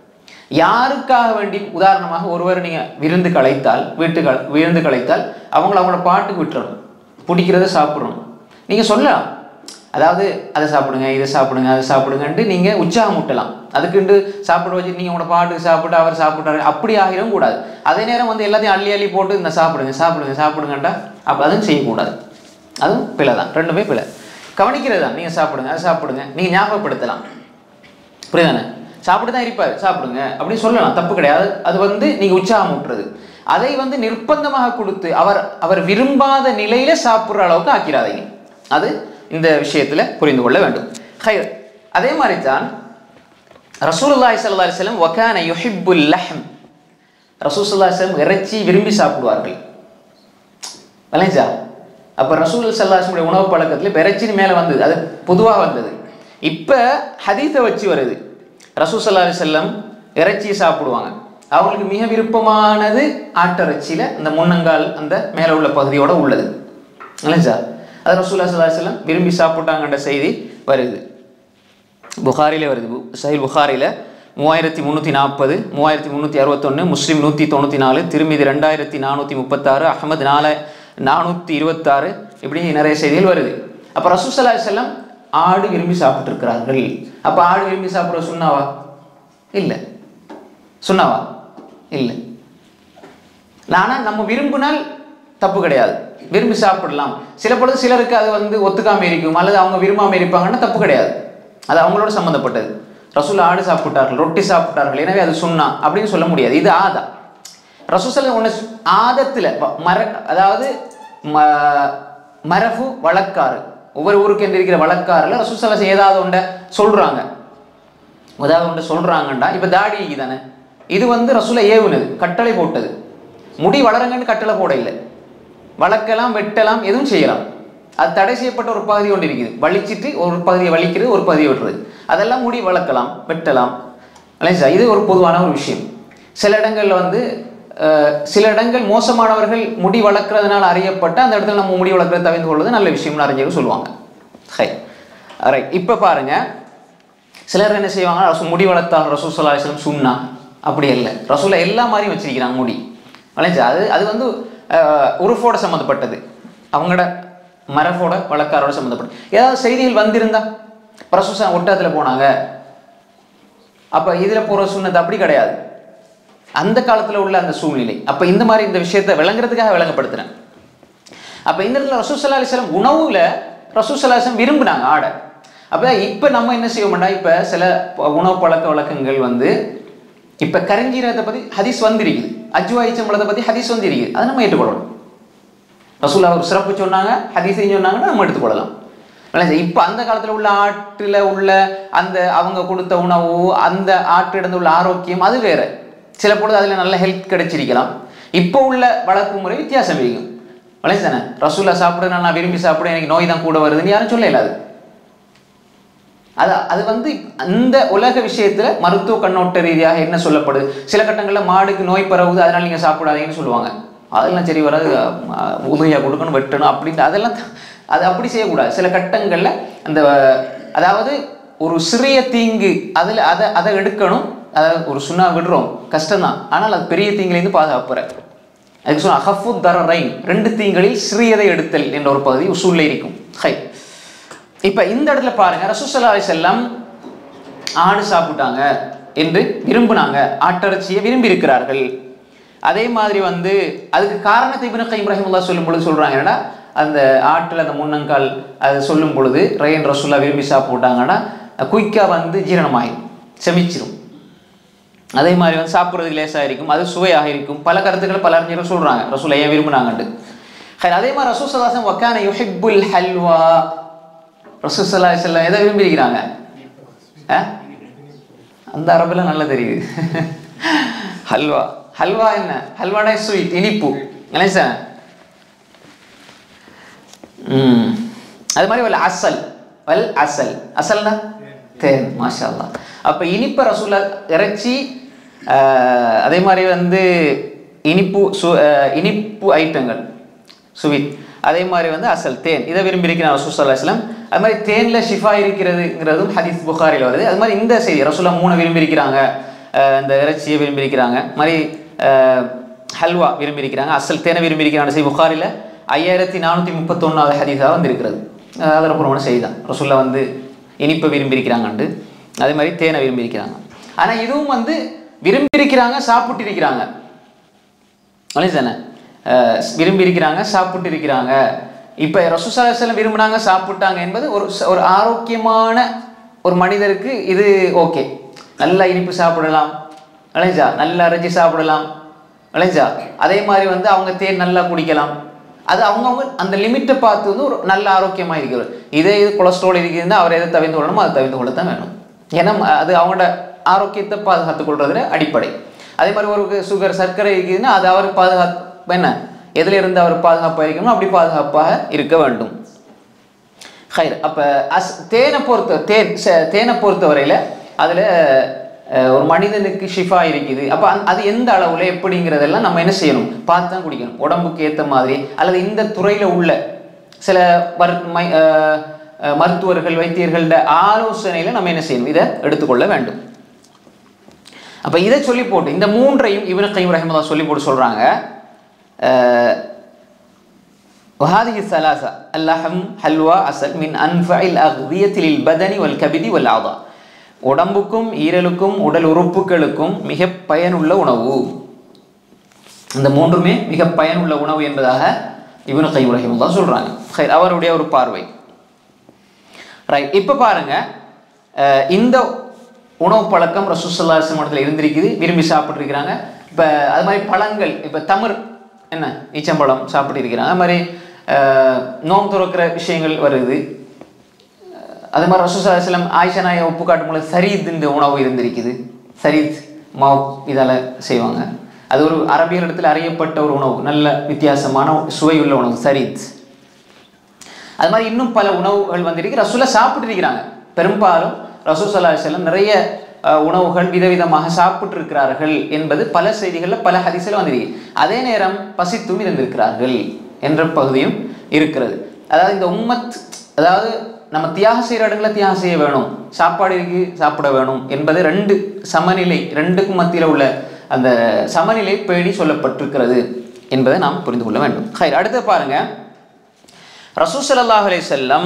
யாருக்காக வேண்டி உதாரணமாக ஒருவர் நீங்கள் விருந்து கலைத்தால் வீட்டுக்கு விருந்து கலைத்தால் அவங்கள அவங்களோட பாட்டுக்கு விட்டுறணும், பிடிக்கிறத சாப்பிட்றணும். நீங்கள் சொல்லலாம், அதாவது அதை சாப்பிடுங்க இதை சாப்பிடுங்க அதை சாப்பிடுங்கன்ட்டு நீங்கள் உற்சாகம் முட்டலாம். அதுக்குண்டு சாப்பிட வச்சு நீங்கள் உங்களோட பாட்டுக்கு சாப்பிட்டு அவர் சாப்பிட்டாரு அப்படி ஆகிடும் கூடாது. அதே நேரம் வந்து எல்லாத்தையும் அள்ளி அள்ளி போட்டு இந்த சாப்பிடுங்க சாப்பிடுங்க சாப்பிடுங்கண்டா அப்போ அதுவும் செய்யக்கூடாது. அதுவும் பிழை தான், ரெண்டுமே பிழை. கவனிக்கிறது தான், நீங்கள் சாப்பிடுங்க அதை சாப்பிடுங்க, நீங்கள் ஞாபகப்படுத்தலாம். புரியுதானே, சாப்பிட்டு தான் இருப்பார் சாப்பிடுங்க அப்படின்னு சொல்லலாம், தப்பு கிடையாது. அது வந்து நீங்கள் உற்சாகம் ஊட்டுறது. அதை வந்து நிர்பந்தமாக கொடுத்து அவர் அவர் விரும்பாத நிலையில சாப்பிட்ற அளவுக்கு ஆக்கிறாதீங்க. அது இந்த விஷயத்தில் புரிந்து கொள்ள வேண்டும். ஹைர், அதே மாதிரி தான் ரசூலுல்லாஹி ஸல்லல்லாஹு அலைஹி வஸல்லம் வகான யுஹிப்புல் லஹம், ரசூல் ஸல்லல்லாஹு அலைஹி வஸல்லம் இறைச்சி விரும்பி சாப்பிடுவார்கள். வலைஞ்சா அப்போ ரசூல் ஸல்லல்லாஹு அலைஹி வஸல்லம் உணவு பழக்கத்தில் இறைச்சின் மேலே வந்தது, அது பொதுவாக வந்தது. இப்போ ஹதீஸை வச்சு வருது. ரசூல் ஸல்லல்லாஹு அலைஹி வஸல்லம் இறைச்சியை சாப்பிடுவாங்க. அவங்களுக்கு மிக விருப்பமானது ஆட்டிறைச்சியில் அந்த முன்னங்கால் அந்த மேலே உள்ள பகுதியோடு உள்ளது இல்லைங்களா. அது ரசூலுல்லாஹி ஸல்லல்லாஹு அலைஹி வஸல்லம் விரும்பி சாப்பிட்டாங்கன்ற செய்தி வருது, புகாரிலே வருது. சஹீஹ் புகாரியில் மூவாயிரத்தி முந்நூற்றி நாற்பது மூவாயிரத்தி முந்நூற்றி அறுபத்தொன்று முஸ்லீம் நூற்றி தொண்ணூற்றி நாலு திருமிதி ரெண்டாயிரத்தி நானூற்றி முப்பத்தாறு அஹமது நாலு நானூற்றி இருபத்தாறு இப்படி நிறைய செய்திகள் வருது. அப்போ ரசூல் ஸல்லல்லாஹு அலைஹி வஸல்லம் ஆடு விரும்பி சாப்பிட்டுருக்கிறார்கள். அப்போ ஆடு விரும்பி சாப்பிட்ற சுண்ணாவா இல்லை, சுண்ணாவா இல்லை. ஆனால் நம்ம விரும்பினால் தப்பு கிடையாது, விரும்பி சாப்பிடலாம். சில பொழுது சிலருக்கு அது வந்து ஒத்துக்காமல் இருக்கும் அல்லது அவங்க விரும்பாமல் இருப்பாங்கன்னா தப்பு கிடையாது, அது அவங்களோட சம்மந்தப்பட்டது. ரசூல் ஆடு சாப்பிட்டார்கள், ரொட்டி சாப்பிட்டார்கள், எனவே அது சுண்ணா அப்படின்னு சொல்ல முடியாது. இது ஆதா. ரசூல் ஒன்று ஆதத்தில் மர அதாவது ம மரபு வழக்காறு, ஒவ்வொரு ஊருக்கு என்று இருக்கிற வழக்காறில் ரசூல் ஸல்லல்லாஹு ஏதாவது ஒன்றை சொல்கிறாங்க, ஏதாவது ஒன்று சொல்கிறாங்கண்டா இப்போ தாடிக்கு தானே இது வந்து ரசூலை ஏவுனது, கட்டளை போட்டது. முடி வளருங்கன்னு கட்டளை போட இல்லை, வளர்க்கலாம் வெட்டலாம் எதுவும் செய்யலாம். அது தடை செய்யப்பட்ட ஒரு பகுதி ஒன்று இருக்குது, வலிச்சிட்டு ஒரு பகுதியை வலிக்கிறது ஒரு பகுதியை வெட்டுறது, அதெல்லாம் முடி வளர்க்கலாம் வெட்டலாம். இது ஒரு பொதுவான ஒரு விஷயம். சில இடங்களில் வந்து சில இடங்கள் மோசமானவர்கள் முடி வளர்க்குறதுனால அறியப்பட்ட அந்த இடத்துல நம்ம முடி வளர்க்குறது தவிர்த்து கொள்வது நல்ல விஷயம்னு அறிஞர்கள் சொல்லுவாங்க. ஹை ரைட். இப்போ பாருங்க, சிலர் என்ன செய்வாங்க, ரசூ முடி வளர்த்தால் ரசூல் ஸல்லல்லாஹு அலைஹி வஸல்லம் சுன்னா. அப்படி இல்லை, ரசூலை எல்லா மாதிரியும் வச்சிருக்கிறாங்க முடி வளைஞ்சா. அது அது வந்து உருஃபோட சம்மந்தப்பட்டது, அவங்களோட மரபோட வழக்காரோட சம்மந்தப்பட்டது. ஏதாவது செய்திகள் வந்திருந்தா ரசூல் ஒட்டத்தில் போனாங்க, அப்போ இதில் போகிற சுன்னது அப்படி கிடையாது, அந்த காலத்தில் உள்ள அந்த சூழ்நிலை. அப்போ இந்த மாதிரி இந்த விஷயத்தை விளங்குறதுக்காக விளங்கப்படுத்துறேன். அப்போ இந்த இடத்துல ரசூல் ஸல்லல்லாஹு அலைஹி வஸல்லம் உணவுல ரசூல் ஸல்லல்லாஹு அலைஹி வஸல்லம் விரும்பினாங்க ஆடை. அப்போ இப்போ நம்ம என்ன செய்வோம்னா, இப்போ சில உணவு பழக்க வழக்கங்கள் வந்து இப்போ கரிஞ்சீரகத்தை பற்றி ஹதீஸ் வந்திருக்குது, அஜ்வா ஈச்சம்பழத்தை பற்றி ஹதீஸ் வந்திருக்குது, அதை நம்ம ஏற்றுக்கொள்ளணும். ரசூல் அவர் சிறப்பு சொன்னாங்க, ஹதீஸையும் சொன்னாங்கன்னா நம்ம எடுத்துக்கொள்ளலாம். இப்போ அந்த காலத்தில் உள்ள ஆட்டில் உள்ள அந்த அவங்க கொடுத்த உணவு, அந்த ஆட்டிடந்து உள்ள ஆரோக்கியம் அது வேற. சில பொழுது அதில் நல்ல ஹெல்த் கிடைச்சிருக்கலாம். இப்போ உள்ள வளர்ப்பு முறை வித்தியாசம் இருக்கும். வளைஞ்சு தானே, ரசூலா சாப்பிடுறதுனா நான் விரும்பி சாப்பிடுவேன், எனக்கு நோய் தான் கூட வருதுன்னு யாரும் சொல்ல இல்லாது. அது அது வந்து அந்த உலக விஷயத்துல மருத்துவ கண்ணோட்ட ரீதியாக என்ன சொல்லப்படுது, சில கட்டங்களில் மாடுக்கு நோய் பரவுது அதனால நீங்கள் சாப்பிடாதீங்கன்னு சொல்லுவாங்க. அதெல்லாம் சரி வராது, உதவியாக கொடுக்கணும், வெட்டணும் அப்படின்ட்டு அதெல்லாம் அது அப்படி செய்யக்கூடாது. சில கட்டங்களில் அந்த அதாவது ஒரு சிறிய தீங்கு அதில் அதை அதை எடுக்கணும். அதாவது ஒரு சுண்ணா விடுறோம் கஷ்டம்தான், ஆனால் அது பெரிய தீங்கிலேருந்து பாதுகாப்புற. அதுக்கு சொன்ன அஹஃபு தரரைன், ரெண்டு தீங்களில் சிறியதை எடுத்தல் என்ற ஒரு பகுதி உசூல்ல இருக்கும். ஹை. இப்போ இந்த இடத்துல பாருங்க, ரசூல் ஸல்லல்லாஹு அலைஹி வஸல்லம் ஆடு சாப்பிட்டாங்க என்று விரும்பினாங்க, ஆட்டிறைச்சியை விரும்பி இருக்கிறார்கள். அதே மாதிரி வந்து அதுக்கு காரணத்தை இப்னு கைம் ரஹிமஹுல்லாஹ் சொல்லும் பொழுது சொல்றாங்க, என்னடா அந்த ஆட்டில் அந்த முன்னங்கால் அது சொல்லும் பொழுது ரயன் ரசூல்லா விரும்பி சாப்பிட்டாங்கன்னா குயிக்காக வந்து ஜீரணமாயிடும், செமிச்சிரும். அதே மாதிரி வந்து சாப்பிட்றதுக்கு லேசாக இருக்கும், அது சுவையாக இருக்கும். பல கருத்துக்களை பல அறிஞர்கள் சொல்கிறாங்க ரசூலை ஏன் விரும்பினாங்கன்ட்டு. அதே மாதிரி ரசூல் ஸல்லல்லாஹு அலைஹி வஸல்லம் வக்கான யுஹிப்புல் ஹல்வா, ரசூல் ஸல்லல்லாஹு அலைஹி வஸல்லம் எதை விரும்பியிருக்கிறாங்க? அந்த அரபில் நல்லா தெரியுது. ஹல்வா, ஹல்வா என்ன? ஹல்வாடா ஸ்வீட், இனிப்பு இல்லை சார். ம் அது மாதிரி வல் அசல், வல் அசல், அசல்னா தேன். மாஷா அல்லாஹ். அப்போ இனிப்பு ரசூலா இறைச்சி, அதே மாதிரி வந்து இனிப்பு சு இனிப்பு ஐட்டங்கள் சுவீட், அதே மாதிரி வந்து அசல் தேன், இதை விரும்பி இருக்கிறார் ரசூல் ஸல்லல்லாஹு அலைஹி வஸல்லம். அது மாதிரி தேனில் ஷிஃபா இருக்கிறதுங்கிறதும் ஹதீஸ் புகாரில் வருது. அது மாதிரி இந்த செய்தி ரசூலா மூணு விரும்பி இருக்கிறாங்க, இந்த இறைச்சியை விரும்பி இருக்கிறாங்க, மாதிரி ஹல்வா விரும்பி இருக்கிறாங்க, அசல் தேனை விரும்பி இருக்கிறாங்க. செய்தி புகாரில் ஐயாயிரத்தி நானூற்றி முப்பத்தொன்னாவது ஹதீஸாக வந்து இருக்கிறது. அதற்கப்புறமான செய்தி தான் ரசூலா வந்து இனிப்பை விரும்பி இருக்கிறாங்கன்ட்டு, அதே மாதிரி தேனை விரும்பி இருக்கிறாங்க. ஆனால் இதுவும் வந்து விரும்பி இருக்கிறாங்க, சாப்பிட்டு இருக்கிறாங்க, தானே விரும்பி இருக்கிறாங்க, சாப்பிட்டு இருக்கிறாங்க. இப்போ ரசூல் ஸல்லல்லாஹு அலைஹி வஸல்லம் விரும்பினாங்க, சாப்பிட்டாங்க என்பது ஒரு ஒரு ஆரோக்கியமான ஒரு மனிதருக்கு இது ஓகே. நல்லா இனிப்பு சாப்பிடலாம் விளைஞ்சா, நல்லா அரைச்சி சாப்பிடலாம் விளைஞ்சா, அதே மாதிரி வந்து அவங்க தேன் நல்லா குடிக்கலாம். அது அவங்கவுங்க அந்த லிமிட்டை பார்த்து வந்து ஒரு நல்ல ஆரோக்கியமாக இருக்கிறது. இதே இது கொலஸ்ட்ரால் இருக்குதுன்னா அவர் எதை தவிர்த்து கொள்ளணுமோ அதை தவிர்த்து கொள்ளத்தான் வேணும். ஏன்னா அது அவங்களோட ஆரோக்கியத்தை பாதுகாத்துக் கொள்றதுல அடிப்படை. அதே மாதிரி ஒரு சுகர் சர்க்கரை இருக்குதுன்னா அது அவர் பாதுகாப்பு என்ன எதில் இருந்து அவர் பாதுகாப்பாக இருக்கணும், அப்படி பாதுகாப்பாக இருக்க வேண்டும். ஹைர். அப்போ அஸ் தேனை பொறுத்த தேன் தேனை பொறுத்த வரையில் அதில் ஒரு மனிதனுக்கு ஷிஃபா இருக்குது. அப்போ அது எந்த அளவில் எப்படிங்கிறதெல்லாம் நம்ம என்ன செய்யணும், பார்த்து தான் குடிக்கணும். உடம்புக்கு ஏற்ற மாதிரி அல்லது இந்த துறையில் உள்ள சில மருத்துவர்கள் வைத்தியர்களோட ஆலோசனையில் நம்ம என்ன செய்யணும், இதை எடுத்துக்கொள்ள வேண்டும். அப்போ இதை சொல்லி போட்டு இந்த மூன்றையும் இப்னு கைம் ரஹிமஹுல்லாஹ் சொல்லி போட்டு சொல்கிறாங்க, وهذه الثلاثة اللحم حلوى عسل من أنفع الأغذية للبدن والكبد والأعضاء. உடம்புக்கும் ஈரலுக்கும் உடல் உறுப்புகளுக்கும் மிக பயனுள்ள உணவு. இந்த மூன்றுமே மிக பயனுள்ள உணவு என்பதாக இப்னு கைம் ரஹிமஹுல்லாஹ் சொல்றாங்க. அவருடைய ஒரு பார்வை. ரைட். இப்போ பாருங்க, இந்த உணவு பழக்கம் ரசூல் ஸல்லல்லாஹு அலைஹி வஸல்லம் இருந்திருக்குது, விரும்பி சாப்பிட்டு இருக்கிறாங்க. இப்போ அது மாதிரி பழங்கள், இப்போ தமர் என்ன ஈச்சம்பழம் சாப்பிட்டு இருக்கிறாங்க. அது மாதிரி நோம்பு துறக்கிற விஷயங்கள் வருது. அது மாதிரி ரசூல் ஸல்லல்லாஹு அலைஹி வஸல்லம் ஆயிஷா நாயை உப்பு காட்டும் பொழுது சரீத் இந்த உணவு இருந்திருக்குது. சரீத் மாவு இதால் செய்வாங்க. அது ஒரு அரபியர் இடத்துல அறியப்பட்ட ஒரு உணவு, நல்ல வித்தியாசமான சுவையுள்ள உணவு சரீத். அது மாதிரி இன்னும் பல உணவுகள் வந்திருக்கு, ரசூலா சாப்பிட்டு இருக்கிறாங்க. பெரும்பாலும் ரசூல் ஸல்லல்லாஹு அலைஹி வஸல்லம் நிறைய உணவுகள் விதவிதமாக சாப்பிட்டு இருக்கிறார்கள் என்பது பல செய்திகளில் பல ஹதீஸ்ல வந்திருக்கு. அதே நேரம் பசித்தும் இருந்திருக்கிறார்கள் என்ற பகுதியும் இருக்கிறது. அதாவது இந்த உம்மத், அதாவது நம்ம தியாகம் செய்கிற இடங்களை தியாகம் செய்ய வேணும், சாப்பாடு இருக்கு சாப்பிட வேணும் என்பது ரெண்டு சமநிலை, ரெண்டுக்கும் மத்தியில் உள்ள அந்த சமநிலை பேணி சொல்லப்பட்டிருக்கிறது என்பதை நாம் புரிந்து கொள்ள வேண்டும். ஹைர், அடுத்து பாருங்க, ரசூல் ஸல்லல்லாஹு அலைஹி வஸல்லம்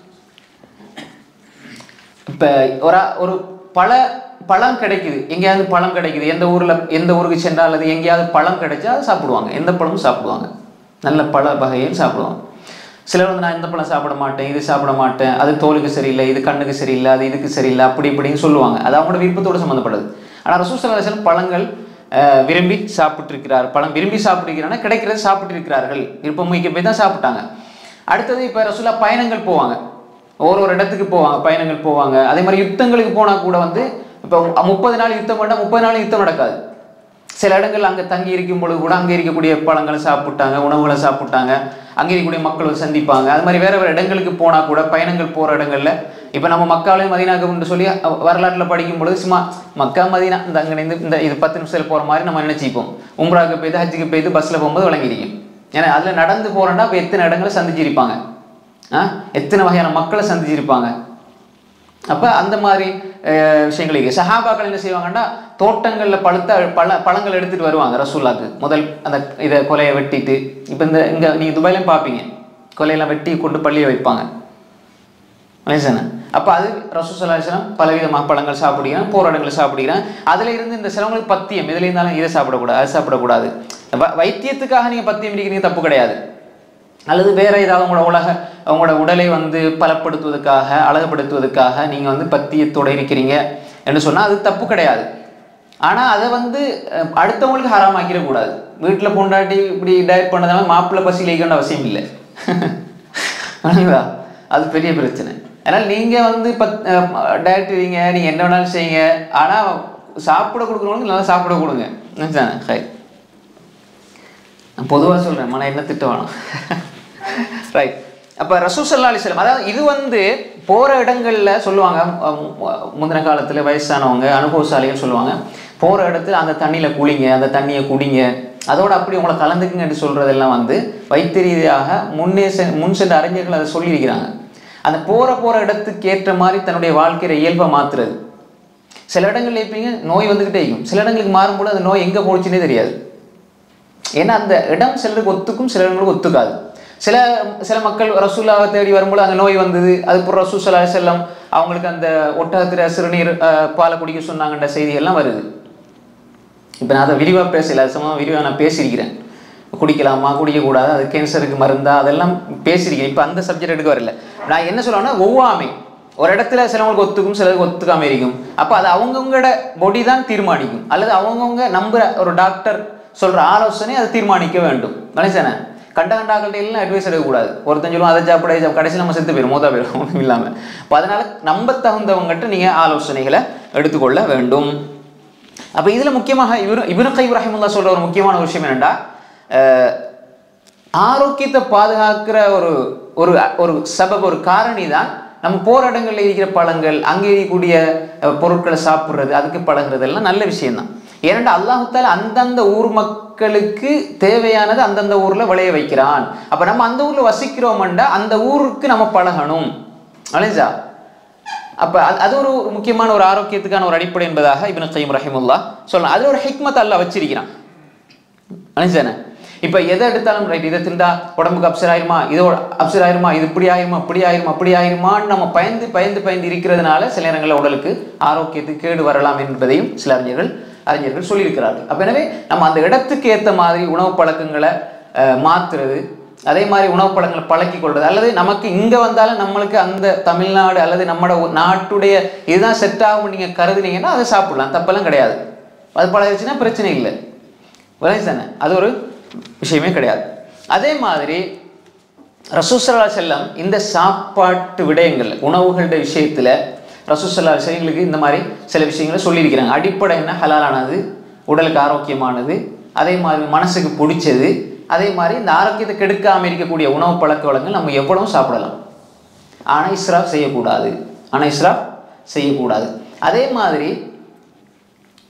இப்போ ஒரு ஒரு பழ பழம் கிடைக்குது, எங்கேயாவது பழம் கிடைக்குது, எந்த ஊரில் எந்த ஊருக்கு சென்றால் அல்லது எங்கேயாவது பழம் கிடைச்சா அதை சாப்பிடுவாங்க, எந்த பழமும் சாப்பிடுவாங்க, நல்ல பழ வகையும் சாப்பிடுவாங்க. சிலர் வந்து நான் இந்த பழம் சாப்பிட மாட்டேன், இது சாப்பிட மாட்டேன், அது தோலுக்கு சரியில்லை, இது கண்ணுக்கு சரியில்லை, அது இதுக்கு சரியில்லை, அப்படி இப்படின்னு சொல்லுவாங்க. அது அவங்களோட விருப்பத்தோடு சம்மந்தப்பட்டது. ஆனால் ரசூல் ஸல்லல்லாஹு அலைஹி வஸல்லம் பழங்கள் விரும்பி சாப்பிட்டு இருக்கிறார், பழம் விரும்பி சாப்பிட்டுருக்கிறாங்கன்னா கிடைக்கிறது சாப்பிட்டு இருக்கிறார்கள், விருப்பம் மிக்க போய் தான் சாப்பிட்டாங்க. அடுத்தது இப்போ ரசூலா பயணங்கள் போவாங்க, ஒரு ஒரு இடத்துக்கு போவாங்க, பயணங்கள் போவாங்க. அதே மாதிரி யுத்தங்களுக்கு போனால் கூட வந்து இப்போ முப்பது நாள் யுத்தம் பண்ணால் முப்பது நாள் யுத்தம் நடக்காது. சில இடங்கள் அங்கே தங்கி இருக்கும் பொழுது கூட அங்கே இருக்கக்கூடிய பழங்களை சாப்பிட்டாங்க, உணவுகளை சாப்பிட்டாங்க, அங்கே இருக்கக்கூடிய மக்களை சந்திப்பாங்க. அது மாதிரி வேற வேறு இடங்களுக்கு போனால் கூட பயணங்கள் போகிற இடங்கள்ல இப்போ நம்ம மக்காலையும் மதீனாவுக்கு சொல்லி வரலாற்றில் படிக்கும் பொழுது சும்மா மக்கா மதீனா இந்த அங்கே இந்த இது பத்து நிமிஷத்தில் போகிற மாதிரி நம்ம நினைச்சிப்போம். உம்ராவுக்கு போய்து ஹஜ்ஜுக்கு போய்து பஸ்ஸில் போகும்போது வழங்கிருக்கும். ஏன்னா அதில் நடந்து போகிறோன்னா இப்போ எத்தனை இடங்களை சந்திச்சிருப்பாங்க, ஆ எத்தனை வகையான மக்களை சந்திச்சிருப்பாங்க. அப்போ அந்த மாதிரி விஷயங்கள் இருக்குது. சஹாபாக்கள் என்ன செய்வாங்கன்னா தோட்டங்களில் பழுத்த பழ பழங்கள் எடுத்துகிட்டு வருவாங்க ரசூலாக்கு. முதல் அந்த இதை கொலையை வெட்டிட்டு, இப்போ இந்த இங்கே நீங்கள் துபாயிலையும் பார்ப்பீங்க, கொலையெல்லாம் வெட்டி கொண்டு பள்ளியை வைப்பாங்க. மனுஷன அப்போ அது ரசூல் ஸல்லல்லாஹு அலைஹி வஸல்லம் பலவிதமாக பழங்கள் சாப்பிடுகிறான், போராட்டங்களை சாப்பிடுகிறான். அதில் இருந்து இந்த சிலவங்களுக்கு பத்தியம், எதில் இருந்தாலும் இதை சாப்பிடக்கூடாது, அது சாப்பிடக்கூடாது. வைத்தியத்துக்காக நீங்கள் பத்தியம் இருக்கிறீங்க, தப்பு கிடையாது. அல்லது வேற ஏதாவது உங்களோட உலக உங்களோட உடலை வந்து பலப்படுத்துவதற்காக அழகுபடுத்துவதற்காக நீங்கள் வந்து பத்தியத்தோடு இருக்கிறீங்க என்று சொன்னால் அது தப்பு கிடையாது. ஆனால் அதை வந்து அடுத்தவங்களுக்கு ஹராமாக்கிடக்கூடாது. வீட்டில் பொண்டாட்டி இப்படி டயட் பண்ணதால மாப்பிள்ளை பசி லேக்கணும்னு அவசியம் இல்லை. அது பெரிய பிரச்சனை. அதனால் நீங்கள் வந்து பத் டயட் இருங்க, நீங்கள் என்ன வேணாலும் செய்யுங்க, ஆனால் சாப்பிட கொடுக்குறவங்களுக்கு நல்லா சாப்பிட கொடுங்க. ஹை, நான் பொதுவாக சொல்கிறேன், மன என்ன திட்ட வேணும். ரைட். அப்போ ரசூல் ஸல்லல்லாஹு அலைஹி வஸல்லம் அதாவது இது வந்து போகிற இடங்களில் சொல்லுவாங்க, முந்தின காலத்தில் வயசானவங்க அனுபவசாலிகள் சொல்லுவாங்க, போகிற இடத்துல அந்த தண்ணியில் குளிங்க, அந்த தண்ணியை குடிங்க, அதோட அப்படி உங்களை கலந்துக்குங்கன்னு சொல்கிறதெல்லாம் வந்து வைத்திய ரீதியாக முன்னே செ முன் சென்ற அறிஞர்கள் அதை சொல்லியிருக்கிறாங்க. அந்த போகிற போகிற இடத்துக்கு ஏற்ற மாதிரி தன்னுடைய வாழ்க்கையை இயல்பை மாற்றுறது. சில இடங்கள்ல இருப்பீங்க நோய் வந்துக்கிட்டே இருக்கும், சில இடங்களுக்கு மாறும்போது அந்த நோய் எங்கே போச்சுன்னே தெரியாது. ஏன்னா அந்த இடம் சிலருக்கு ஒத்துக்கும், சில இடங்களுக்கு ஒத்துக்காது. சில சில மக்கள் ரசூலாவை தேடி வரும்போது அங்கே நோய் வந்தது, அதுக்கப்புறம் ரசூல் ஸல்லல்லாஹு அலைஹி வஸல்லம் அவங்களுக்கு அந்த ஒட்டகத்தில் சிறுநீர் பாலை குடிக்க சொன்னாங்கன்ற செய்திகள்லாம் வருது. இப்போ நான் அதை விரிவாக பேசல, அது சமமாக விரிவாக நான் பேசியிருக்கிறேன். குடிக்கலாமா குடிக்கக்கூடாது, அது கேன்சருக்கு மருந்தா, அதெல்லாம் பேசியிருக்கேன். இப்போ அந்த சப்ஜெக்ட் எடுக்க வரல. நான் என்ன சொல்லுவேன்னா ஒவ்வாமை, ஒரு இடத்துல சிலவங்களுக்கு ஒத்துக்கும், சிலருக்கு ஒத்துக்காமல் இருக்கும். அப்போ அது அவங்கவுங்களோட பொடி தான் தீர்மானிக்கும், அல்லது அவங்கவுங்க நம்புகிற ஒரு டாக்டர் சொல்கிற ஆலோசனை அதை தீர்மானிக்க வேண்டும். கணேசன கண்ட கண்டாக்கள்கிட்ட எல்லாம் அட்வைஸ் எடுக்கக்கூடாது. ஒருத்தன் சொல்லுவோம் அதை சாப்பிட கடைசியில் நம்ம செத்து போயிடும், மோதா போயிடும், ஒன்றும் இல்லாமல். இப்போ அதனால் நம்ப தகுந்தவங்ககிட்ட நீங்கள் ஆலோசனைகளை எடுத்துக்கொள்ள வேண்டும். அப்போ இதில் முக்கியமாக இவரு இப்னு கையிம் ரஹிமஹுல்லாஹ் சொல்கிற ஒரு முக்கியமான ஒரு விஷயம் என்னென்னா, ஆரோக்கியத்தை பாதுகாக்கிற ஒரு ஒரு ஒரு சபப், ஒரு காரணி தான் நம்ம போகிற இடங்களில் இருக்கிற பழங்கள், அங்கே இருக்கக்கூடிய பொருட்களை சாப்பிட்றது, அதுக்கு பழகிறது எல்லாம் நல்ல விஷயம்தான். ஏனென்றா அல்லாஹ் தஆலா அந்தந்த ஊர் மக்களுக்கு தேவையானது அந்தந்த ஊரில் விளைய வைக்கிறான். அப்போ நம்ம அந்த ஊரில் வசிக்கிறோம்டா அந்த ஊருக்கு நம்ம பழகணும். அலைஞ்சா அப்போ அது அது ஒரு முக்கியமான ஒரு ஆரோக்கியத்துக்கான ஒரு அடிப்படை என்பதாக இப்னு கையிம் ரஹிமஹுல்லாஹ் சொல்லலாம். அதில் ஒரு ஹிக்மத் அல்லாஹ் வச்சிருக்கிறான். அலைஞ்சானே இப்போ எதை எடுத்தாலும் ரைட், இதை திண்டா உடம்புக்கு அப்சர் ஆயிருமா, இதோட அப்சர் ஆயிருமா, இது இப்படி ஆயிருமா, அப்படி ஆயிருமா, அப்படி ஆயிருமான்னு நம்ம பயந்து பயந்து பயந்து இருக்கிறதுனால சில நேரங்களில் உடலுக்கு ஆரோக்கியத்துக்கு கேடு வரலாம் என்பதையும் சில அறிஞர்கள் அறிஞர்கள் சொல்லியிருக்கிறார்கள். அப்போ எனவே நம்ம அந்த இடத்துக்கு ஏற்ற மாதிரி உணவு பழக்கங்களை மாற்றுறது, அதே மாதிரி உணவு பழக்கங்களை பழக்கி கொள்வது, அல்லது நமக்கு இங்கே வந்தாலும் நம்மளுக்கு அந்த தமிழ்நாடு அல்லது நம்மளோட நாட்டுடைய இதுதான் செட் ஆகும் நீங்கள் கருதுனீங்கன்னா அதை சாப்பிடலாம், தப்பெல்லாம் கிடையாது. அது பழகிடுச்சுன்னா பிரச்சனை இல்லை, விளையாடுதானே, அது ஒரு விஷயமே கிடையாது. அதே மாதிரி ரசூல் ஸல்லல்லாஹு அலைஹி வஸல்லம் இந்த சாப்பாட்டு விடயங்கள் உணவுகளுடைய விஷயத்தில் ரசூல் ஸல்லல்லாஹு அலைஹி வஸல்லம் இந்த மாதிரி சில விஷயங்களை சொல்லியிருக்கிறாங்க. அடிப்படை என்ன, ஹலாலானது, உடலுக்கு ஆரோக்கியமானது, அதே மாதிரி மனசுக்கு பிடிச்சது, அதே மாதிரி இந்த ஆரோக்கியத்தை கெடுக்காமல் இருக்கக்கூடிய உணவு பழக்க வழக்கங்கள் நம்ம எவ்வளவு சாப்பிடலாம். ஆனால் இஸ்ராஃப் செய்யக்கூடாது, ஆனால் இஸ்ராஃப் செய்யக்கூடாது. அதே மாதிரி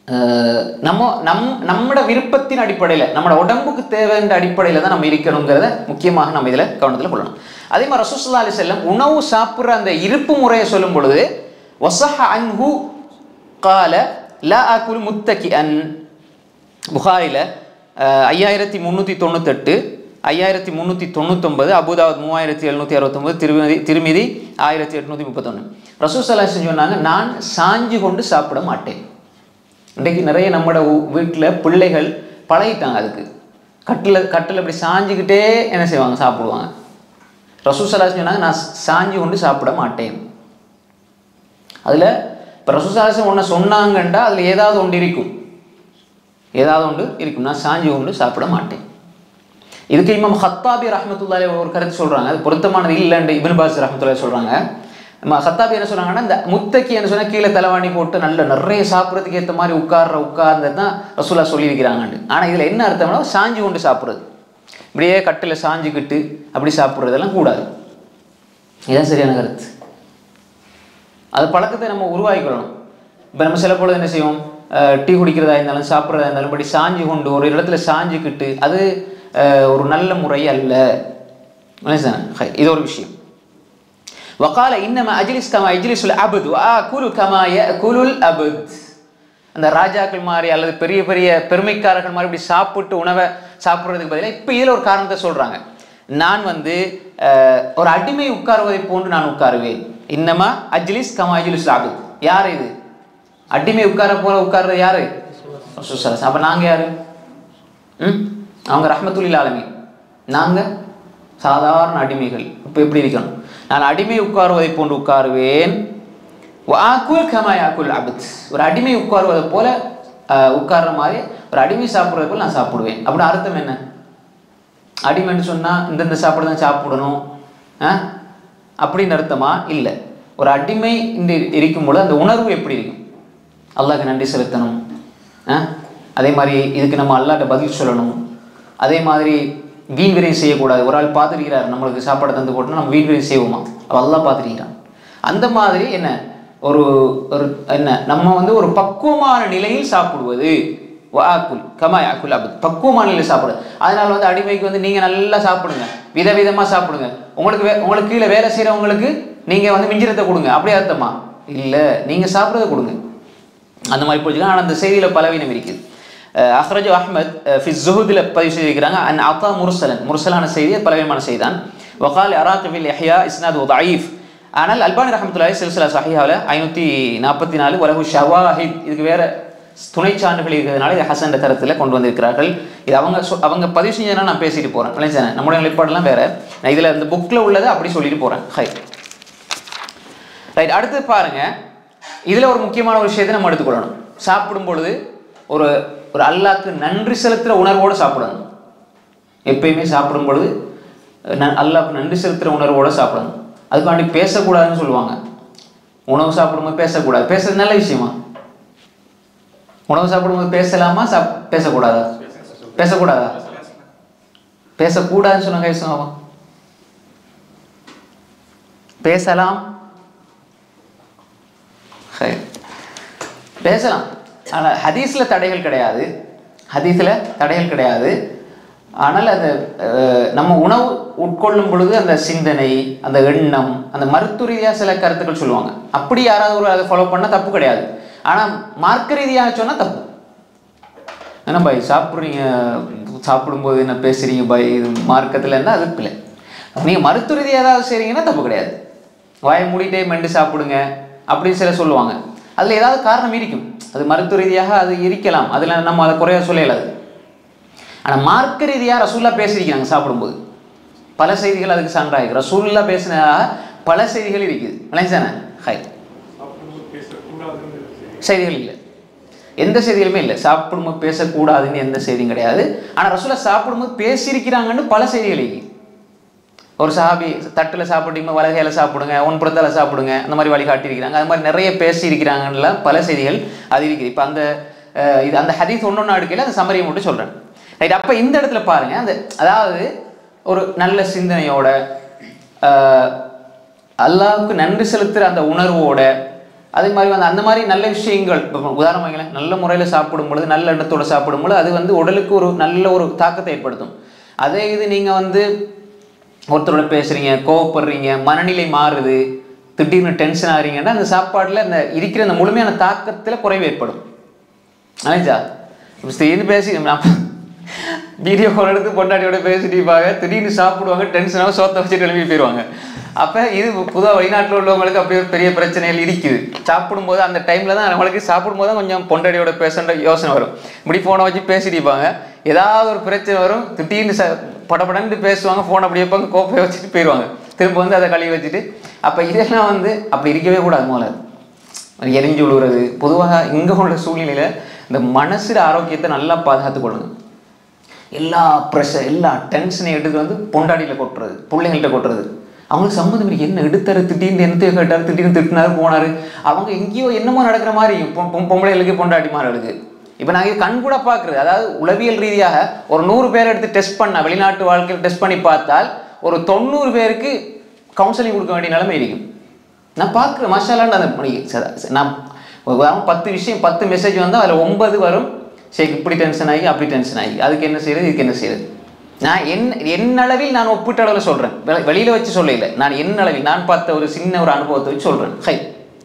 நம்ம நம் நம்மட விருப்பத்தின் அடிப்படையில் நம்மளோட உடம்புக்கு தேவைன்ற அடிப்படையில் தான் நம்ம இருக்கணுங்கிறத முக்கியமாக நம்ம இதில் கவனத்தில் கொள்ளணும். அதே மாதிரி ரசூல் ஸல்லல்லாஹு அலைஹி வஸல்லம் உணவு சாப்பிட்ற அந்த இருப்பு முறையை சொல்லும் பொழுது வஸஹ அன்ஹு கால லா அகுல் முத்தகிஅன், புகாரில ஐயாயிரத்தி முந்நூற்றி தொண்ணூத்தெட்டு ஐயாயிரத்தி முந்நூற்றி தொண்ணூத்தொன்பது அபூதாவுத் மூவாயிரத்தி எழுநூற்றி அறுபத்தொம்பது திருமதி திருமிதி ஆயிரத்தி எட்நூற்றி முப்பத்தொன்று ரசூல் ஸல்லல்லாஹு அலைஹி வஸல்லம் சொன்னாங்க, நான் சாஞ்சு கொண்டு சாப்பிட மாட்டேன். இன்றைக்கு நிறைய நம்மளோட வீட்டில் பிள்ளைகள் பழகிட்டாங்க அதுக்கு. கட்டில் கட்டில் இப்படி சாஞ்சிக்கிட்டே என்ன செய்வாங்க, சாப்பிடுவாங்க. ரசூல் ஸல்லல்லாஹு அலைஹி வஸல்லம் சொன்னாங்க, நான் சாஞ்சு கொண்டு சாப்பிட மாட்டேன். அதில் இப்போ ரசூல் ஸல்லல்லாஹு அலைஹி வஸல்லம் ஒன்று சொன்னாங்கண்டா அதில் ஏதாவது ஒன்று இருக்கும், ஏதாவது ஒன்று இருக்கும். நான் சாஞ்சு கொண்டு சாப்பிட மாட்டேன். இதுக்கு இமாம் ஹத்தாபி ரஹ்மத்துல்லாஹி அலைஹி ஒரு கருத்து சொல்கிறாங்க, அது பொருத்தமானது இல்லைன்னு இப்னு பாஸ் ரஹ்மத்துல்லாஹி சொல்கிறாங்க. ஹத்தாபி என்ன சொல்கிறாங்கன்னா, இந்த முத்தக்கி என்ன சொன்னால் கீழே தலைவாணி போட்டு நல்ல நிறைய சாப்பிட்றதுக்கு ஏற்ற மாதிரி உட்கார்ற உட்கார்ந்தது தான் ரசூலா சொல்லியிருக்கிறாங்கண்டு. ஆனால் இதில் என்ன அர்த்தம்னா சாஞ்சு கொண்டு சாப்பிட்றது, இப்படியே கட்டில் சாஞ்சிக்கிட்டு அப்படி சாப்பிட்றதெல்லாம் கூடாது. இதுதான் சரியான கருத்து. அது பழக்கத்தை நம்ம உருவாக்கிக்கொள்ளணும். இப்போ நம்ம சில பொழுது என்ன செய்வோம், டீ குடிக்கிறதா இருந்தாலும் சாப்பிட்றதா இருந்தாலும் இப்படி சாஞ்சு கொண்டு ஒரு இடத்துல சாஞ்சிக்கிட்டு அது ஒரு நல்ல முறை அல்ல. இது ஒரு விஷயம். வகால இன்னமா அஜ்லிஸ் கமா அஜ்லிசுல் அப்து வ ஆகுலு கமா யஅகுலுல் அப்து. அந்த ராஜாக்கள் மாதிரி அல்லது பெரிய பெரிய பெருமைக்காரர்கள் மாதிரி இப்படி சாப்பிட்டு உணவை சாப்பிட்றதுக்கு பதிலாக இப்போ இதில் ஒரு காரணத்தை சொல்கிறாங்க, நான் வந்து ஒரு அடிமை உட்காருவதை போன்று நான் உட்காருவேன். இன்னமா அஜ்லிஸ் கமா அஜ்லிசுல் அப்து. யார் இது? அடிமை உட்கார போல உட்கார்றது யாரு? அப்போ நாங்கள் யாரு? ம் அவங்க ரஹ்மத்துல் ஆலமீன், நாங்கள் சாதாரண அடிமைகள். இப்போ எப்படி இருக்கணும்? நான் அடிமை உட்காருவதை போன்று உட்காருவேன். வாக்குல் கமாய் ஆக்குல் அபுத். ஒரு அடிமை உட்காருவதை போல உட்கார்ற மாதிரி ஒரு அடிமை சாப்பிட்றது போல நான் சாப்பிடுவேன். அப்படின்னு அர்த்தம் என்ன? அடிமைன்னு சொன்னால் இந்தந்த சாப்பாடு தான் சாப்பிடணும் அப்படின்னு அர்த்தமா? இல்லை. ஒரு அடிமை இந்த இருக்கும்போது அந்த உணர்வு எப்படி இருக்கும்? அல்லாஹ்க்கு நன்றி செலுத்தணும், அதே மாதிரி இதுக்கு நம்ம அல்லாஹ்ட்ட பதில் சொல்லணும், அதே மாதிரி வீண் விரைவு செய்யக்கூடாது. ஒரு ஆள் பார்த்துருக்கிறார், நம்மளுக்கு சாப்பாடு தந்து போட்டோம்னா நம்ம வீண் விரைவு செய்வோமா? அவள் அல்லாஹ் பார்த்துருக்கிறான். அந்த மாதிரி என்ன ஒரு ஒரு என்ன நம்ம வந்து ஒரு பக்குவமான நிலையில் சாப்பிடுவது. வாக்குல் கமா யாக்குல் அபுத், பக்குவமான நிலையில் சாப்பிடுது. அதனால வந்து அடிமைக்கு வந்து நீங்கள் நல்லா சாப்பிடுங்க, விதவிதமாக சாப்பிடுங்க, உங்களுக்கு வே உங்களுக்கு கீழே வேலை செய்கிறவங்களுக்கு நீங்கள் வந்து மிஞ்சிரத்தை கொடுங்க, அப்படியே அர்த்தமா? இல்லை, நீங்கள் சாப்பிட்றத கொடுங்க. அந்த மாதிரி போச்சுன்னா. ஆனால் அந்த செய்தியில் பலவீனம் இருக்குது. அஹ்ரஜ் அஹ்மத் ஃபி ஸுஹுதில் பதிவு செய்திருக்கிறாங்க, அன் அத்தா முர்சலன், முர்சலான செய்தி, பலவீனமான செய்தி தான். வகால் அராக் ஃபில் இஹ்யா இஸ்னாது தஈஃப். ஆனால் அல்பானி ரஹ்மத்துல்லாஹி சில்சிலா ஸஹீஹாவில் ஐநூற்றி நாற்பத்தி நாலு வலஹு ஷவாஹித், இதுக்கு வேற துணை சான்றுகள் இருக்கிறதுனால இதை ஹசன் தரத்தில் கொண்டு வந்திருக்கிறார்கள். இது அவங்க அவங்க பதிவு செஞ்சதுனா நான் பேசிட்டு போகிறேன். இல்லைங்க சார், நம்முடைய நிலைப்பாடெல்லாம் வேற. நான் இதில் இந்த புக்கில் உள்ளதை அப்படி சொல்லிட்டு போகிறேன். ஹை ரைட். அடுத்து பாருங்க, இதில் ஒரு முக்கியமான ஒரு விஷயத்தை நம்ம எடுத்துக்கொள்ளணும். சாப்பிடும் பொழுது ஒரு ஒரு அல்லாஹ்க்கு நன்றி செலுத்துகிற உணர்வோடு சாப்பிடணும். எப்பயுமே சாப்பிடும் பொழுது அல்லாஹ்க்கு நன்றி செலுத்துகிற உணர்வோடு சாப்பிடணும். அதுக்காண்டி பேசக்கூடாதுன்னு சொல்லுவாங்க. உணவு சாப்பிடும்போது பேசக்கூடாது. பேசுறது நல்ல விஷயமா? உணவு சாப்பிடும்போது பேசலாமா, சாப் பேசக்கூடாதா? பேசக்கூடாதா? பேசக்கூடாதுன்னு சொன்னாங்க. கைசுமாவா பேசலாம், பேசலாம். ஆனால் ஹதீஸில் தடைகள் கிடையாது, ஹதீஸில் தடைகள் கிடையாது. ஆனால் அது நம்ம உணவு உட்கொள்ளும் பொழுது அந்த சிந்தனை, அந்த எண்ணம், அந்த மருத்துவ ரீதியாக சில கருத்துக்கள் சொல்லுவாங்க. அப்படி யாராவது ஒரு அதை ஃபாலோ பண்ணால் தப்பு கிடையாது. ஆனால் மார்க்க ரீதியாக சொன்னால் தப்பு. ஏன்னா பாய் சாப்பிட்றீங்க, சாப்பிடும்போது என்ன பேசுகிறீங்க பாய், இது மார்க்கத்தில் இருந்தால் அது இல்லை. நீங்கள் மருத்துவ ரீதியாக ஏதாவது செய்கிறீங்கன்னா தப்பு கிடையாது. வாயை மூடிட்டே மெண்டு சாப்பிடுங்க அப்படின்னு சில சொல்லுவாங்க. அதில் ஏதாவது காரணம் இருக்கும், அது மருத்துவ ரீதியாக அது இருக்கலாம், அதில் நம்ம அதை குறைய சொல்லலாது. ஆனால் மார்க்க ரீதியாக ரசூல்லா பேசியிருக்கிறாங்க சாப்பிடும்போது. பல செய்திகள் அதுக்கு சான்றாக ரசூல்லா பேசின பல செய்திகள் இருக்குது. விளைஞ்சானே ஹை செய்திகள் இல்லை, எந்த செய்திகளுமே இல்லை. சாப்பிடும்போது பேசக்கூடாதுன்னு எந்த செய்தியும் கிடையாது. ஆனால் ரசூல்லா சாப்பிடும்போது பேசியிருக்கிறாங்கன்னு பல செய்திகள் இருக்குது. ஒரு சஹாபி தட்டில் சாப்பிட்டீங்க, வலகையில் சாப்பிடுங்க, ஒன்புறத்தால் சாப்பிடுங்க, அந்த மாதிரி வழிகாட்டியிருக்கிறாங்க. அது மாதிரி நிறைய பேசியிருக்கிறாங்கன்னு பல செய்திகள் அது இருக்குது. இப்போ அந்த இது அந்த ஹதீஸ் ஒன்று ஒன்று அடுக்கையில் அந்த சமரியை மட்டும் சொல்கிறேன். ரைட். அப்போ இந்த இடத்துல பாருங்கள், அந்த அதாவது ஒரு நல்ல சிந்தனையோட, அல்லாஹ்வுக்கு நன்றி செலுத்துகிற அந்த உணர்வோட, அதே மாதிரி வந்து அந்த மாதிரி நல்ல விஷயங்கள் உதாரணமாக நல்ல முறையில் சாப்பிடும் பொழுது நல்ல எண்ணத்தோடு சாப்பிடும் பொழுது அது வந்து உடலுக்கு ஒரு நல்ல ஒரு தாக்கத்தை ஏற்படுத்தும். அதே இது நீங்கள் வந்து ஒருத்தரோட பேசுகிறீங்க, கோவப்படுறீங்க, மனநிலை மாறுது, திடீர்னு டென்ஷன் ஆகிறீங்கன்னா அந்த சாப்பாட்டில் அந்த இருக்கிற அந்த முழுமையான தாக்கத்தில் குறைவு ஏற்படும். ஆனிச்சா திடீர்னு பேசி வீடியோ கால் எடுத்து பொண்டாட்டியோட பேசிட்டு இருப்பாங்க, திடீர்னு சாப்பிடுவாங்க, டென்ஷனாக சோத்தை வச்சுட்டு கிளம்பி போயிடுவாங்க. அப்போ இது பொதுவாக வெளிநாட்டில் உள்ளவங்களுக்கு அப்படி ஒரு பெரிய பிரச்சனைகள் இருக்குது. சாப்பிடும்போது அந்த டைமில் தான் நம்மளுக்கு சாப்பிடும்போது தான் கொஞ்சம் பொண்டாட்டியோட பேசுகிற யோசனை வரும். இப்படி ஃபோனை வச்சு பேசிட்டு இருப்பாங்க, ஏதாவது ஒரு பிரச்சனை வரும், திடீர்னு ச படப்படன்ட்டு பேசுவாங்க, ஃபோன் அப்படி வைப்பாங்க, கோப்பையை வச்சுட்டு போயிடுவாங்க, திரும்ப வந்து அதை கழுவி வச்சுட்டு. அப்போ இதெல்லாம் வந்து அப்படி இருக்கவே கூடாது. முதல்ல எரிஞ்சு விழுகிறது. பொதுவாக இங்கே உள்ள சூழ்நிலையில் இந்த மனசு ஆரோக்கியத்தை நல்லா பாதுகாத்து கொள்ளுங்க. எல்லா ப்ரெஷர் எல்லா டென்ஷனையும் எடுத்து வந்து பொண்டாடியில் கொட்டுறது, பிள்ளைங்கள்ட்ட கொட்டுறது. அவங்களுக்கு சம்மந்தம் இருக்கு, என்ன எடுத்தாரு, திடீர்னு என்னத்தையோ கேட்டார், திடீர்னு திட்டினாரு போனார், அவங்க எங்கேயோ என்னமோ நடக்கிற மாதிரி பொம்பளைகளுக்கு பொண்டாட்டி மார்களுக்கு. இப்போ நாங்கள் இது கண் கூட பார்க்குறது. அதாவது உளவியல் ரீதியாக ஒரு நூறு பேர் எடுத்து டெஸ்ட் பண்ணால், வெளிநாட்டு வாழ்க்கையில் டெஸ்ட் பண்ணி பார்த்தால் ஒரு தொண்ணூறு பேருக்கு கவுன்சிலிங் கொடுக்க வேண்டிய நிலைமை இருக்கும். நான் பார்க்குறேன் மசாலான்னு அந்த நான் பத்து விஷயம் பத்து மெசேஜ் வந்தால் அதில் ஒன்பது வரும், சரி இப்படி டென்ஷன் ஆகி அப்படி டென்ஷன் ஆகி அதுக்கு என்ன செய்யுது இதுக்கு என்ன செய்யுது. நான் என் என்னளவில் நான் ஒப்பிட்ட அளவில் சொல்கிறேன், வெளியில் வச்சு சொல்லலை, நான் என்னளவில் நான் பார்த்த ஒரு சின்ன ஒரு அனுபவத்தை வச்சு சொல்கிறேன். ஹை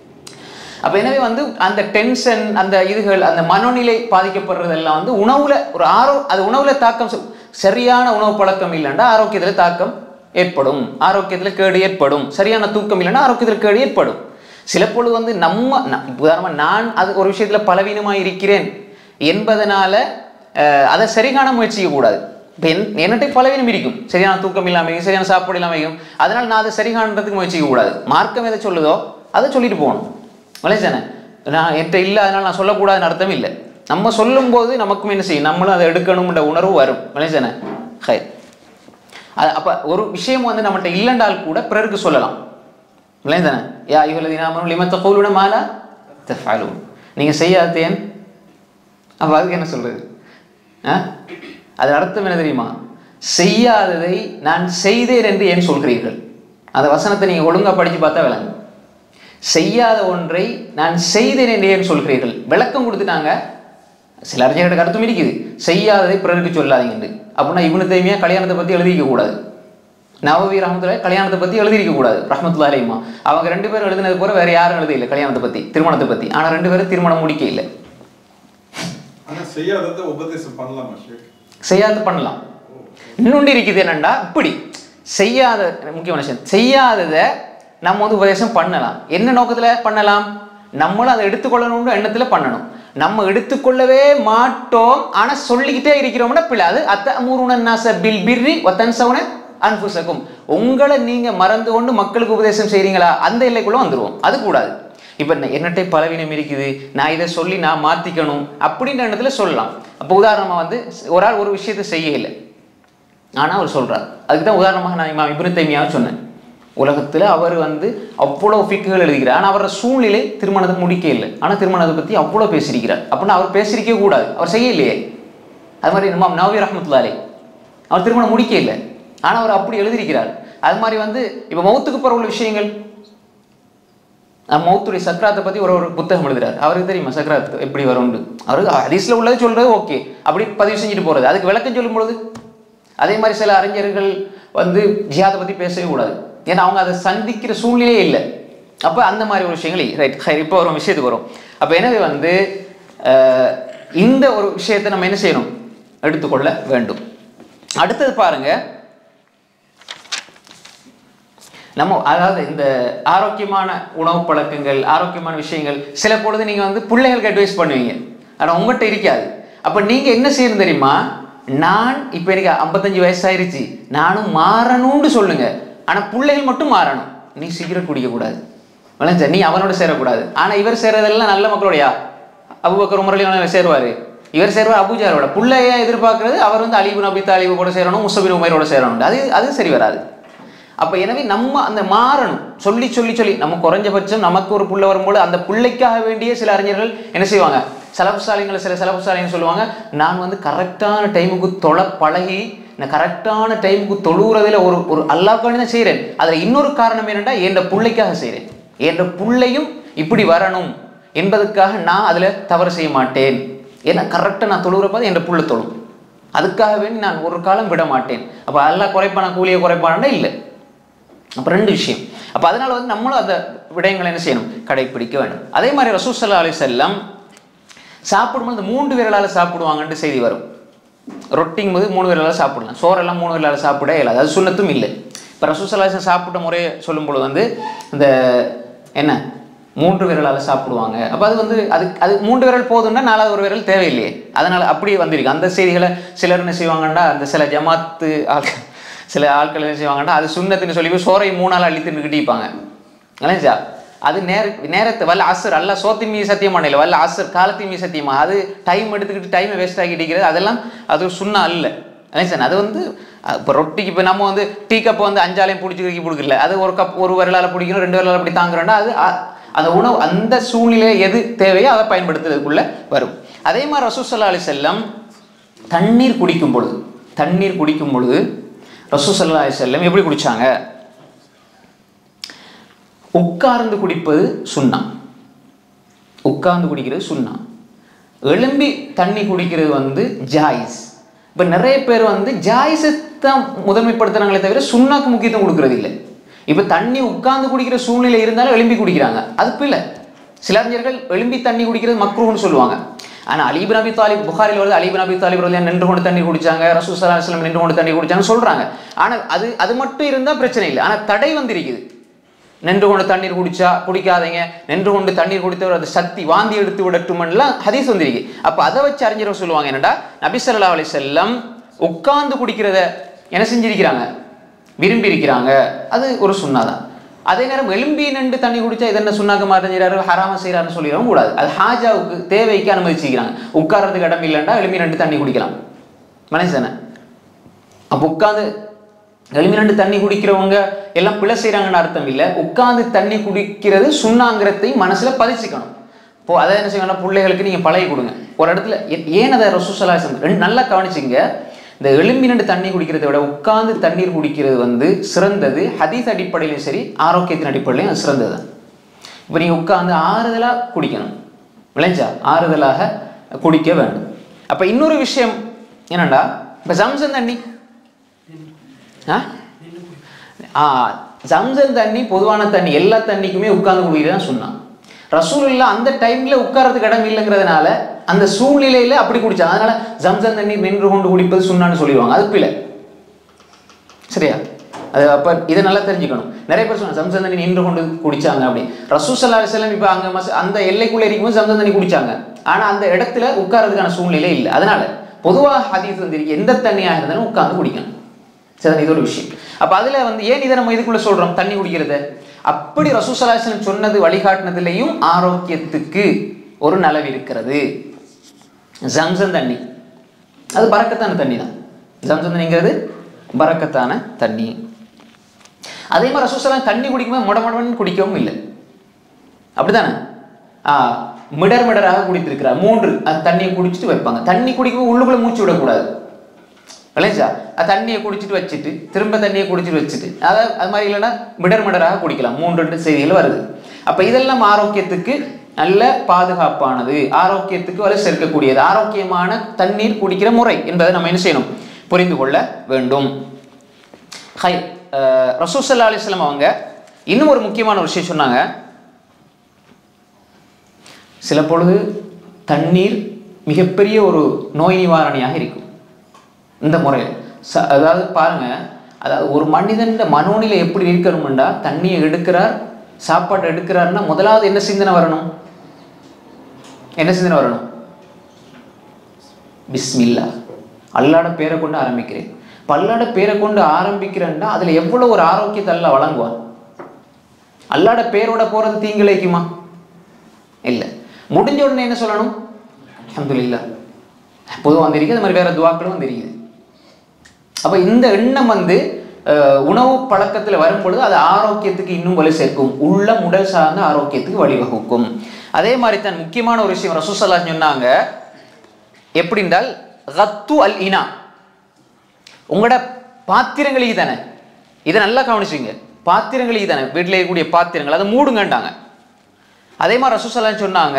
அப்போ எனவே வந்து அந்த டென்ஷன் அந்த இதுகள் அந்த மனநிலை பாதிக்கப்படுறதெல்லாம் வந்து உணவில் ஒரு ஆரோ அது உணவில் தாக்கம், சரியான உணவு பழக்கம் இல்லைன்னா ஆரோக்கியத்தில் தாக்கம் ஏற்படும், ஆரோக்கியத்தில் கேடு ஏற்படும். சரியான தூக்கம் இல்லைன்னா ஆரோக்கியத்தில் கேடு ஏற்படும். சில பொழுது வந்து நம்ம உதாரணமாக நான் அது ஒரு விஷயத்தில் பலவீனமாக இருக்கிறேன் என்பதனால அதை சரி காண முயற்சிக்க கூடாது. இப்போ என் என்னட்டே பலவீனம் இருக்கும், சரியான தூக்கம் இல்லாமல் சரியான சாப்பாடு இல்லாமல், அதனால் நான் அதை சரி காண்றதுக்கு முயற்சிக்க கூடாது. மார்க்கம் எதை சொல்லுதோ அதை சொல்லிட்டு போகணும். வளைச்சானே நான் என்கிட்ட இல்லை அதனால் நான் சொல்லக்கூடாதுன்னு அர்த்தம் இல்லை. நம்ம சொல்லும்போது நமக்கும் என்ன செய்யும், நம்மளும் அதை எடுக்கணும்ன்ற உணர்வு வரும். வளைச்சானே ஹை அது அப்போ ஒரு விஷயம் வந்து நம்மகிட்ட இல்லைன்றால் கூட பிறருக்கு சொல்லலாம். விளைந்தானே யா இவளது நாம லிமத்த கோலுட மாலா தஃபாலு, நீங்கள் செய்யாதேன். அப்போ அதுக்கு என்ன சொல்றது? ஆ அது அர்த்தம் என்ன தெரியுமா? செய்யாததை நான் செய்தேன் என்று ஏன் சொல்கிறீர்கள்? அந்த வசனத்தை நீங்கள் ஒழுங்காக படித்து பார்த்தா விளங்கும். செய்யாத ஒன்றை நான் செய்தேன் என்று ஏன் சொல்கிறீர்கள்? விளக்கம் கொடுத்துட்டாங்க. சில அறிஞர்களோட கருத்தும் இருக்குது, செய்யாததை பிறருக்கு சொல்லாதீங்க. அப்படின்னா இப்னு தைமியா கல்யாணத்தை பற்றி எழுதிக்க கூடாது, நவவி ரஹ்மத்துல்லாஹி கல்யாணத்தை பற்றி எழுதியிருக்க கூடாது ரஹ்மத்துல்லாஹி அலைஹிமா. அவங்க ரெண்டு பேரும் எழுதினது போல வேற யாரும் எழுத இல்லை கல்யாணத்தை பற்றி, திருமணத்தை பற்றி. ஆனால் ரெண்டு பேரும் திருமணம் முடிக்க இல்லை. செய்யாத பண்ணலாம். இன்னொன்று இருக்குது என்னண்டா, இப்படி செய்யாத முக்கியமான விஷயம், செய்யாததை நம்ம வந்து உபதேசம் பண்ணலாம். என்ன நோக்கத்தில் பண்ணலாம்? நம்மளும் அதை எடுத்துக்கொள்ளணும்னு எண்ணத்தில் பண்ணணும். நம்ம எடுத்துக்கொள்ளவே மாட்டோம், ஆனால் சொல்லிக்கிட்டே இருக்கிறோம்னா பிள்ளை. அது அத்த மூருணன்னாச பில் பிர்ரி ஒத்தன்சவுன அன்புசக்கும், உங்களை நீங்கள் மறந்து கொண்டு மக்களுக்கு உபதேசம் செய்கிறீங்களா, அந்த எல்லைக்குள்ளே வந்துடுவோம். அது கூடாது. இப்போ என்னட்டே பலவீனம் இருக்குது, நான் இதை சொல்லி நான் மாற்றிக்கணும் அப்படின்ற எண்ணத்தில் சொல்லலாம். அப்போ உதாரணமாக வந்து ஒரு ஆள் ஒரு விஷயத்தை செய்ய இல்லை, ஆனால் அவர் சொல்கிறார். அதுக்கு தான் உதாரணமாக நான் இமாம் இப்னு தைமியாவை சொன்னேன். உலகத்தில் அவர் வந்து அவ்வளோ ஃபிக்குகள் எழுதுகிறார், ஆனால் அவரோட சூழ்நிலை திருமணத்தை முடிக்க இல்லை, ஆனால் திருமணத்தை பற்றி அவ்வளோ பேசியிருக்கிறார். அப்படின்னா அவர் பேசியிருக்கவே கூடாது, அவர் செய்ய இல்லையே. அது மாதிரி இமாம் நவவி ரஹ்மத்துல்லாஹி அலைஹி அவர் திருமணம் முடிக்க இல்லை, ஆனால் அவர் அப்படி எழுதியிருக்கிறார். அது மாதிரி வந்து இப்போ மௌத்துக்கு போகிற உள்ள விஷயங்கள், மௌத்துடைய சக்ராத்தை பற்றி ஒரு ஒரு புத்தகம் எழுதுறாரு. அவருக்கு தெரியுமா சக்ராத் எப்படி வரும்னு? அவருக்கு ஹதீஸ்ல உள்ளது சொல்றது ஓகே, அப்படி பதிவு செஞ்சுட்டு போகிறது. அதுக்கு விளக்கம் சொல்லும் பொழுது அதே மாதிரி சில அறிஞர்கள் வந்து ஜிஹாதை பற்றி பேசவே கூடாது, ஏன்னா அவங்க அதை சந்திக்கிற சூழ்நிலையே இல்லை. அப்போ அந்த மாதிரி ஒரு விஷயங்கள் ரைட். இப்போ ஒரு விஷயத்துக்கு வரும். அப்போ எனவே வந்து இந்த ஒரு விஷயத்தை நம்ம என்ன செய்யணும், எடுத்துக்கொள்ள வேண்டும். அடுத்தது பாருங்க, நம்ம அதாவது இந்த ஆரோக்கியமான உணவு பழக்கங்கள், ஆரோக்கியமான விஷயங்கள் சில பொழுது நீங்கள் வந்து பிள்ளைகளுக்கு அட்வைஸ் பண்ணுவீங்க, ஆனால் உங்கள்கிட்ட இருக்காது. அப்போ நீங்கள் என்ன செய்யணும் தெரியுமா? நான் இப்போ எனக்கு ஐம்பத்தஞ்சு வயசாயிருச்சு, நானும் மாறணும்னு சொல்லுங்க, ஆனால் பிள்ளைகள் மட்டும் மாறணும். நீ சிகரெட் குடிக்கக்கூடாது, விளைஞ்ச நீ அவனோட சேரக்கூடாது. ஆனால் இவர் சேரதெல்லாம் நல்ல மக்களுடையா? அபூபக்கர் உமர் சேருவார், இவர் சேருவார் அபூஜாரோட. பிள்ளைய எதிர்பார்க்கறது அவர் வந்து அலி இப்னு அபி தாலிப் கூட சேரணும், முஸ்அப் இப்னு உமைரோட சேரணும். அது அது சரி வராது. அப்போ எனவே நம்ம அந்த மாறணும், சொல்லி சொல்லி சொல்லி நம்ம குறைஞ்சபட்சம் நமக்கு ஒரு புள்ள வரும்போது அந்த பிள்ளைக்காக வேண்டிய சில அறிஞர்கள் என்ன செய்வாங்க, செலவுசாலிங்களை சில செலவுசாலின்னு சொல்லுவாங்க, நான் வந்து கரெக்டான டைமுக்கு தொலை பழகி நான் கரெக்டான டைமுக்கு தொழுகிறதுல ஒரு ஒரு அல்லாஹ்க்காண்டி தான் செய்கிறேன். அதில் இன்னொரு காரணம் என்னென்னா என் பிள்ளைக்காக செய்கிறேன். என் பிள்ளையும் இப்படி வரணும் என்பதற்காக நான் அதில் தவறு செய்ய மாட்டேன். ஏன்னா கரெக்டாக நான் தொழுகிறப்ப என் புள்ள தொழும், அதுக்காகவே நான் ஒரு காலம் விட மாட்டேன். அப்போ அதெல்லாம் குறைப்பான கூலியை குறைப்பானா இல்லை. அப்போ ரெண்டு விஷயம். அப்போ அதனால் வந்து நம்மளும் அந்த விடயங்களை என்ன செய்யணும், கடைப்பிடிக்க வேண்டும். அதே மாதிரி ரசூல் ஸல்லல்லாஹு அலைஹி வஸல்லம் சாப்பிடும்போது இந்த மூன்று விரலால் சாப்பிடுவாங்கன்ட்டு செய்தி வரும். ரொட்டிங் போது மூணு விரலால் சாப்பிடலாம், சோறெல்லாம் மூணு விரலால் சாப்பிட இயலாது, அது சுன்னத்தும் இல்லை. இப்போ ரசூல் ஸல்லல்லாஹு அலைஹி வஸல்லம் சாப்பிட்ட முறையை சொல்லும் பொழுது வந்து இந்த என்ன மூன்று விரலால் சாப்பிடுவாங்க. அப்போ அது வந்து அது அது மூன்று விரல் போதும்னா நாலாவது ஒரு விரல் தேவையில்லையே, அதனால் அப்படியே வந்திருக்கு. அந்த செய்திகளை சிலர் என்ன செய்வாங்கன்னா, அந்த சில ஜமாத்து ஆட்கள் சில ஆட்கள் என்ன செய்வாங்கன்னா அது சுன்னத்துன்னு சொல்லி போய் சோறை மூணால் அழித்துன்னு கிட்டிப்பாங்க இல்லைஞ்சா. அது நேர நேரத்தை வல்ல அசர் அல்ல சோத்தின் மீது சத்தியமான இல்லை, வல்ல அசர் காலத்தின் மீது சத்தியமா, அது டைம் எடுத்துக்கிட்டு டைமை வேஸ்ட் ஆகிட்டு இருக்கிறது, அதெல்லாம் அது சுன்னா அல்ல இல்லைங்க. அது வந்து இப்போ ரொட்டிக்கு இப்போ நம்ம வந்து டீ கப்பை வந்து அஞ்சாலையும் பிடிச்சி பிடிக்கல, அது ஒரு கப் ஒரு விரலால் பிடிக்கணும், ரெண்டு விரலால் அப்படி தாங்குறோன்னா அது அந்த உணவு அந்த சூழ்நிலை எது தேவையோ அதை பயன்படுத்துறதுக்குள்ள வரும். அதே மாதிரி ரசூல் ஸல்லல்லாஹு அலைஹி வஸல்லம் தண்ணீர் குடிக்கும் பொழுது தண்ணீர் குடிக்கும் பொழுது ரசூல் ஸல்லல்லாஹு அலைஹி வஸல்லம் எப்படி குடிச்சாங்க? உட்கார்ந்து குடிப்பது சுன்னா, உட்கார்ந்து குடிக்கிறது சுன்னா. எழும்பி தண்ணி குடிக்கிறது வந்து ஜாயிஸ். இப்போ நிறைய பேர் வந்து ஜாயிஸை தான் முதன்மைப்படுத்துறாங்களே தவிர சுன்னாக்கு முக்கியத்துவம் கொடுக்கறது இல்லை. இப்போ தண்ணி உட்கார்ந்து குடிக்கிற சூழ்நிலை இருந்தாலும் எழும்பி குடிக்கிறாங்க, அது பிள்ளை. சில அறிஞர்கள் எழும்பி தண்ணி குடிக்கிறது மக்ரூஹ்னு சொல்லுவாங்க. ஆனால் அலி இப்னு அபி தாலிப், புகாரில் வருது, அலி இப்னு அபி தாலிப் ரலியல்லாஹு அன்ஹு நின்று கொண்டு தண்ணி குடிச்சாங்க, ரசூல் ஸல்லல்லாஹு அலைஹி வஸல்லம் நின்று கொண்டு தண்ணி குடிச்சாங்கன்னு சொல்றாங்க. ஆனால் அது அது மட்டும் இருந்தால் பிரச்சனை இல்லை. ஆனால் தடை வந்திருக்குது, நின்று கொண்டு தண்ணீர் குடிச்சா குடிக்காதீங்க, நின்று கொண்டு தண்ணீர் குடித்தவர் அது சக்தி வாந்தி எடுத்து விடட்டுமெல்லாம் ஹதீஸ் வந்திருக்கு. அப்போ அதை வச்சு அறிஞர்கள் சொல்லுவாங்க என்னடா, நபி ஸல்லல்லாஹு அலைஹி வஸல்லம் உட்கார்ந்து குடிக்கிறத என்ன செஞ்சிருக்கிறாங்க, விரும்பி இருக்கிறாங்க, அது ஒரு சுன்னா தான். அதே நேரம் எழும்பி நின்று தண்ணி குடிச்சா இது என்ன சுன்னாக்க மாட்டேங்கிறாரு, ஹராம செய்யறாருன்னு சொல்லிடவும் கூடாது. அது ஹாஜாவுக்கு தேவைக்கு அனுமதிச்சுக்கிறாங்க. உட்கார்றதுக்கு இடம் இல்லைன்னா எழும்பி நின்று தண்ணி குடிக்கலாம் மனுஷனை. அப்போ உட்காந்து எழும்பி நின்று தண்ணி குடிக்கிறவங்க எல்லாம் பிழை செய்யறாங்கன்னு அர்த்தம் இல்லை. உட்காந்து தண்ணி குடிக்கிறது சுன்னாங்கிறதையும் மனசுல பதிச்சுக்கணும். இப்போ அதை என்ன செய்யணும், பிள்ளைகளுக்கு நீங்க பழகி கொடுங்க. ஒரு இடத்துல ஏன் அதை ரசூல் ஸல்லல்லாஹு அலைஹி வஸல்லம் நல்லா கவனிச்சிங்க. இந்த எழும்பி நின்று தண்ணி குடிக்கிறதை விட உட்கார்ந்து தண்ணீர் குடிக்கிறது வந்து சிறந்தது. ஹதீஸ் அடிப்படையிலும் சரி, ஆரோக்கியத்தின் அடிப்படையிலும் அது சிறந்தது தான். இப்போ நீங்கள் உட்கார்ந்து ஆறுதலாக குடிக்கணும், விளைஞ்சா ஆறுதலாக குடிக்க வேண்டும். அப்போ இன்னொரு விஷயம் என்னண்டா, இப்போ ஜம்சம் தண்ணி ஆ ஜம்சம் தண்ணி பொதுவான தண்ணி எல்லா தண்ணிக்குமே உட்கார்ந்து குடிக்கிறதான் சொன்னான். ரசூலுல்லாஹ் அந்த டைம்ல உட்கார்றதுக்கு இடம் இல்லைங்கிறதுனால அந்த சூழ்நிலையில அப்படி குடிச்சாங்க. அதனால ஜம்சம் தண்ணி நின்று கொண்டு குடிப்பது சுன்னான்னு சொல்லிடுவாங்க, அது பிள்ளை. சரியா? அது அப்ப இதை நல்லா தெரிஞ்சுக்கணும். நிறைய பேர் சொன்னாங்க ஜம்சம் தண்ணி நின்று கொண்டு குடிச்சாங்க அப்படி. ரசூல் ஸல்லல்லாஹு அலைஹி வஸல்லம் இப்ப அங்க அந்த எல்லைக்குள்ள இருக்கும்போது ஜம்சம் தண்ணி குடிச்சாங்க, ஆனா அந்த இடத்துல உட்கார்றதுக்கான சூழ்நிலை இல்லை. அதனால பொதுவாக ஹதீஸ் வந்து எந்த தண்ணியாக இருந்தாலும் உட்கார்ந்து குடிக்கணும். சரி, இது ஒரு விஷயம். அப்ப அதுல வந்து ஏன் இதை நம்ம இதுக்குள்ள சொல்றோம் தண்ணி குடிக்கிறத? அப்படி ரசூல் ஸல்லல்லாஹு அலைஹி வஸல்லம் சொன்னது வழிகாட்டினதுலையும் ஆரோக்கியத்துக்கு ஒரு நலவு இருக்கிறது. ஜம்சம் தண்ணி அது பரக்கத்தான தண்ணி தான். ஜம்சம் தண்ணிங்கிறது பரக்கத்தான தண்ணி. அதே மாதிரி ரசூல் ஸல்லல்லாஹு அலைஹி வஸல்லம் தண்ணி குடிக்கும்போது மொட மொடன்னு குடிக்கவும் இல்லை, அப்படித்தானே? ஆஹ் மிடர் மிடராக குடித்திருக்கிறார். மூன்று தண்ணியை குடிச்சிட்டு வைப்பாங்க. தண்ணி குடிக்கும்போது உள்ளுக்குள்ள மூச்சு விடக்கூடாது, விளைஞ்சா தண்ணியை குடிச்சிட்டு வச்சுட்டு திரும்ப தண்ணியை குடிச்சிட்டு வச்சுட்டு அதாவது அது மாதிரி இல்லைன்னா மிடர் மிடராக குடிக்கலாம். மூன்று செய்திகள் வருது. அப்ப இதெல்லாம் ஆரோக்கியத்துக்கு நல்ல பாதுகாப்பானது, ஆரோக்கியத்துக்கு வலு சேர்க்கக்கூடியது, ஆரோக்கியமான தண்ணீர் குடிக்கிற முறை என்பதை நம்ம என்ன செய்யணும், புரிந்து கொள்ள வேண்டும். ஹை ரசூல் ஸல்லல்லாஹு அலைஹி வஸல்லம் அவங்க இன்னும் ஒரு முக்கியமான ஒரு விஷயம் சொன்னாங்க. சில பொழுது தண்ணீர் மிகப்பெரிய ஒரு நோய் நிவாரணியாக இருக்கும். இந்த முறையில் அதாவது பாருங்க, அதாவது ஒரு மனிதன் மனோநிலை எப்படி இருக்கணும்னா, தண்ணியை எடுக்கிறார், சாப்பாட்டை எடுக்கிறாருன்னா முதலாவது என்ன சிந்தனை வரணும், என்ன சிந்தனை வரணும்? பிஸ்மில்லா, அல்லாட பேரை கொண்டு ஆரம்பிக்கிறேன். இப்போ அல்லாட பேரை கொண்டு ஆரம்பிக்கிறேன்னா அதுல எவ்வளவு ஒரு ஆரோக்கியத்தை அல்ல வழங்குவான். அல்லாட பேரோட போறது தீங்கிழைக்குமா? இல்லை. முடிஞ்ச உடனே என்ன சொல்லணும்? அல்ஹம்துலில்லாஹ். பொதுவாக வந்திருக்கு, அது மாதிரி வேற துவாக்களும் வந்திருக்குது. அப்ப இந்த எண்ணம் வந்து உணவு பழக்கத்தில் வரும் பொழுது அது ஆரோக்கியத்துக்கு இன்னும் வலு சேர்க்கும், உள்ளம் உடல் சார்ந்த ஆரோக்கியத்துக்கு வழிவகுக்கும். அதே மாதிரி தான் முக்கியமான ஒரு விஷயம் ரசூல் ஸல்லல்லாஹு அலைஹி வஸல்லம் சொன்னாங்க. எப்படி என்றால் கத்து அல் இனா, உங்களோட பாத்திரங்களுக்கு தானே, இதை நல்லா கவனிச்சுங்க, பாத்திரங்களுக்கு தானே வீட்டில் இருக்கக்கூடிய பாத்திரங்கள் அதை மூடுங்கண்டாங்க. அதே மாதிரி ரசூல் ஸல்லல்லாஹு அலைஹி வஸல்லம் சொன்னாங்க,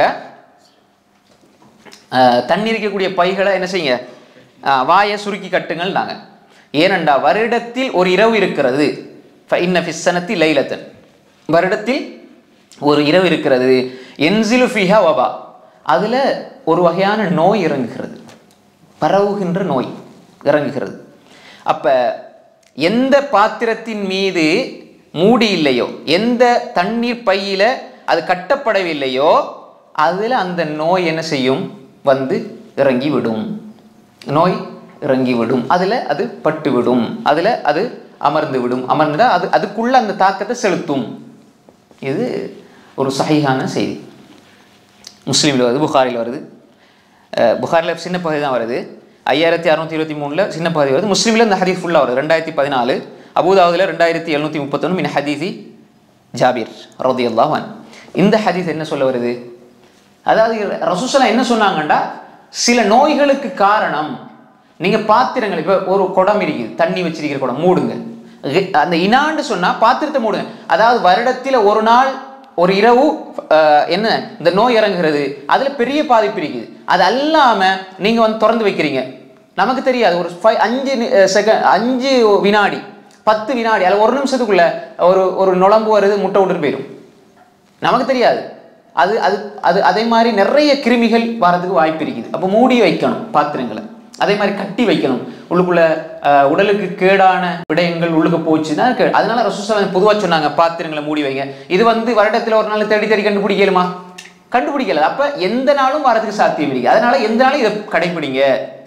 தண்ணி இருக்கக்கூடிய பைகளை என்ன செய்யுங்க, வாயை சுருக்கி கட்டுங்கள்னாங்க. ஏனெண்டா வருடத்தில் ஒரு இரவு இருக்கிறது, ஃபஇன்ன ஃபிஸ்ஸனத்தி லைலத்தன், வருடத்தில் ஒரு இரவு இருக்கிறது, என்சிலு ஃபிஹா வபா, அதில் ஒரு வகையான நோய் இறங்குகிறது, பரவுகின்ற நோய் இறங்குகிறது. அப்போ எந்த பாத்திரத்தின் மீது மூடி இல்லையோ, எந்த தண்ணீர் பையில அது கட்டப்படவில்லையோ, அதில் அந்த நோய் என்ன செய்யும், வந்து இறங்கி விடும், நோய் இறங்கி விடும், அதில் அது பட்டு விடும், அதில் அது அமர்ந்து விடும், அமர்ந்தா அது அதுக்குள்ள அந்த தாக்கத்தை செலுத்தும். இது ஒரு சஹீஹான செய்தி. முஸ்லீமில் வருது, புகாரில் வருது. புகாரில் சின்ன பகுதி தான் வருது, ஐயாயிரத்தி அறுநூத்தி இருபத்தி மூணுல சின்ன பகுதி வருது. முஸ்லீமில் இந்த ஹதீஸ் ஃபுல்லாக வருது, ரெண்டாயிரத்தி பதினாலு. அபூதாவுதில் ரெண்டாயிரத்தி எழுநூற்றி முப்பத்தொன்று மின் ஹதீஸி ஜாபீர் ரலியல்லாஹு அன்ஹு. இந்த ஹதீஸ் என்ன சொல்ல வருது, அதாவது ரசூல் ஸல்லல்லாஹு என்ன சொன்னாங்கண்டா, சில நோய்களுக்கு காரணம் நீங்க பாத்திரங்கள், இப்போ ஒரு குடம் இருக்குது, தண்ணி வச்சிருக்கிற குடம் மூடுங்க, அந்த இனான்னு சொன்னா பாத்திரத்தை மூடுங்க. அதாவது வருடத்தில் ஒரு நாள் ஒரு இரவு என்ன இந்த நோய் இறங்குகிறது, அதுல பெரிய பாதிப்பு இருக்குது. அது அல்லாம நீங்க வந்து திறந்து வைக்கிறீங்க, நமக்கு தெரியாது, ஒரு அஞ்சு செகண்ட் அஞ்சு வினாடி பத்து வினாடி அல்ல ஒரு நிமிஷத்துக்குள்ள ஒரு ஒரு நுழம்பு வருது, முட்டை விட்டுட்டு போயிடும், நமக்கு தெரியாது. அது அது அது அதே மாதிரி நிறைய கிருமிகள் வரதுக்கு வாய்ப்பு இருக்குது. அப்போ மூடி வைக்கணும் பாத்திரங்களை, அதே மாதிரி கட்டி வைக்கணும். உள்ளுக்குள்ள உடலுக்கு கேடான விடயங்கள் உள்ளுக்கு போச்சுன்னா, அதனால ரசூல் ஸல்லல்லாஹு அலைஹி பொதுவாக சொன்னாங்க பாத்திரங்களை மூடி வைங்க. இது வந்து வருடத்தில் ஒரு நாள் தேடி தேடி கண்டுபிடிக்கலுமா, கண்டுபிடிக்கல. அப்ப எந்த நாளும் வரதுக்கு சாத்தியம் இருக்கு, அதனால எந்த நாளும் இதை கடைபிடிங்க.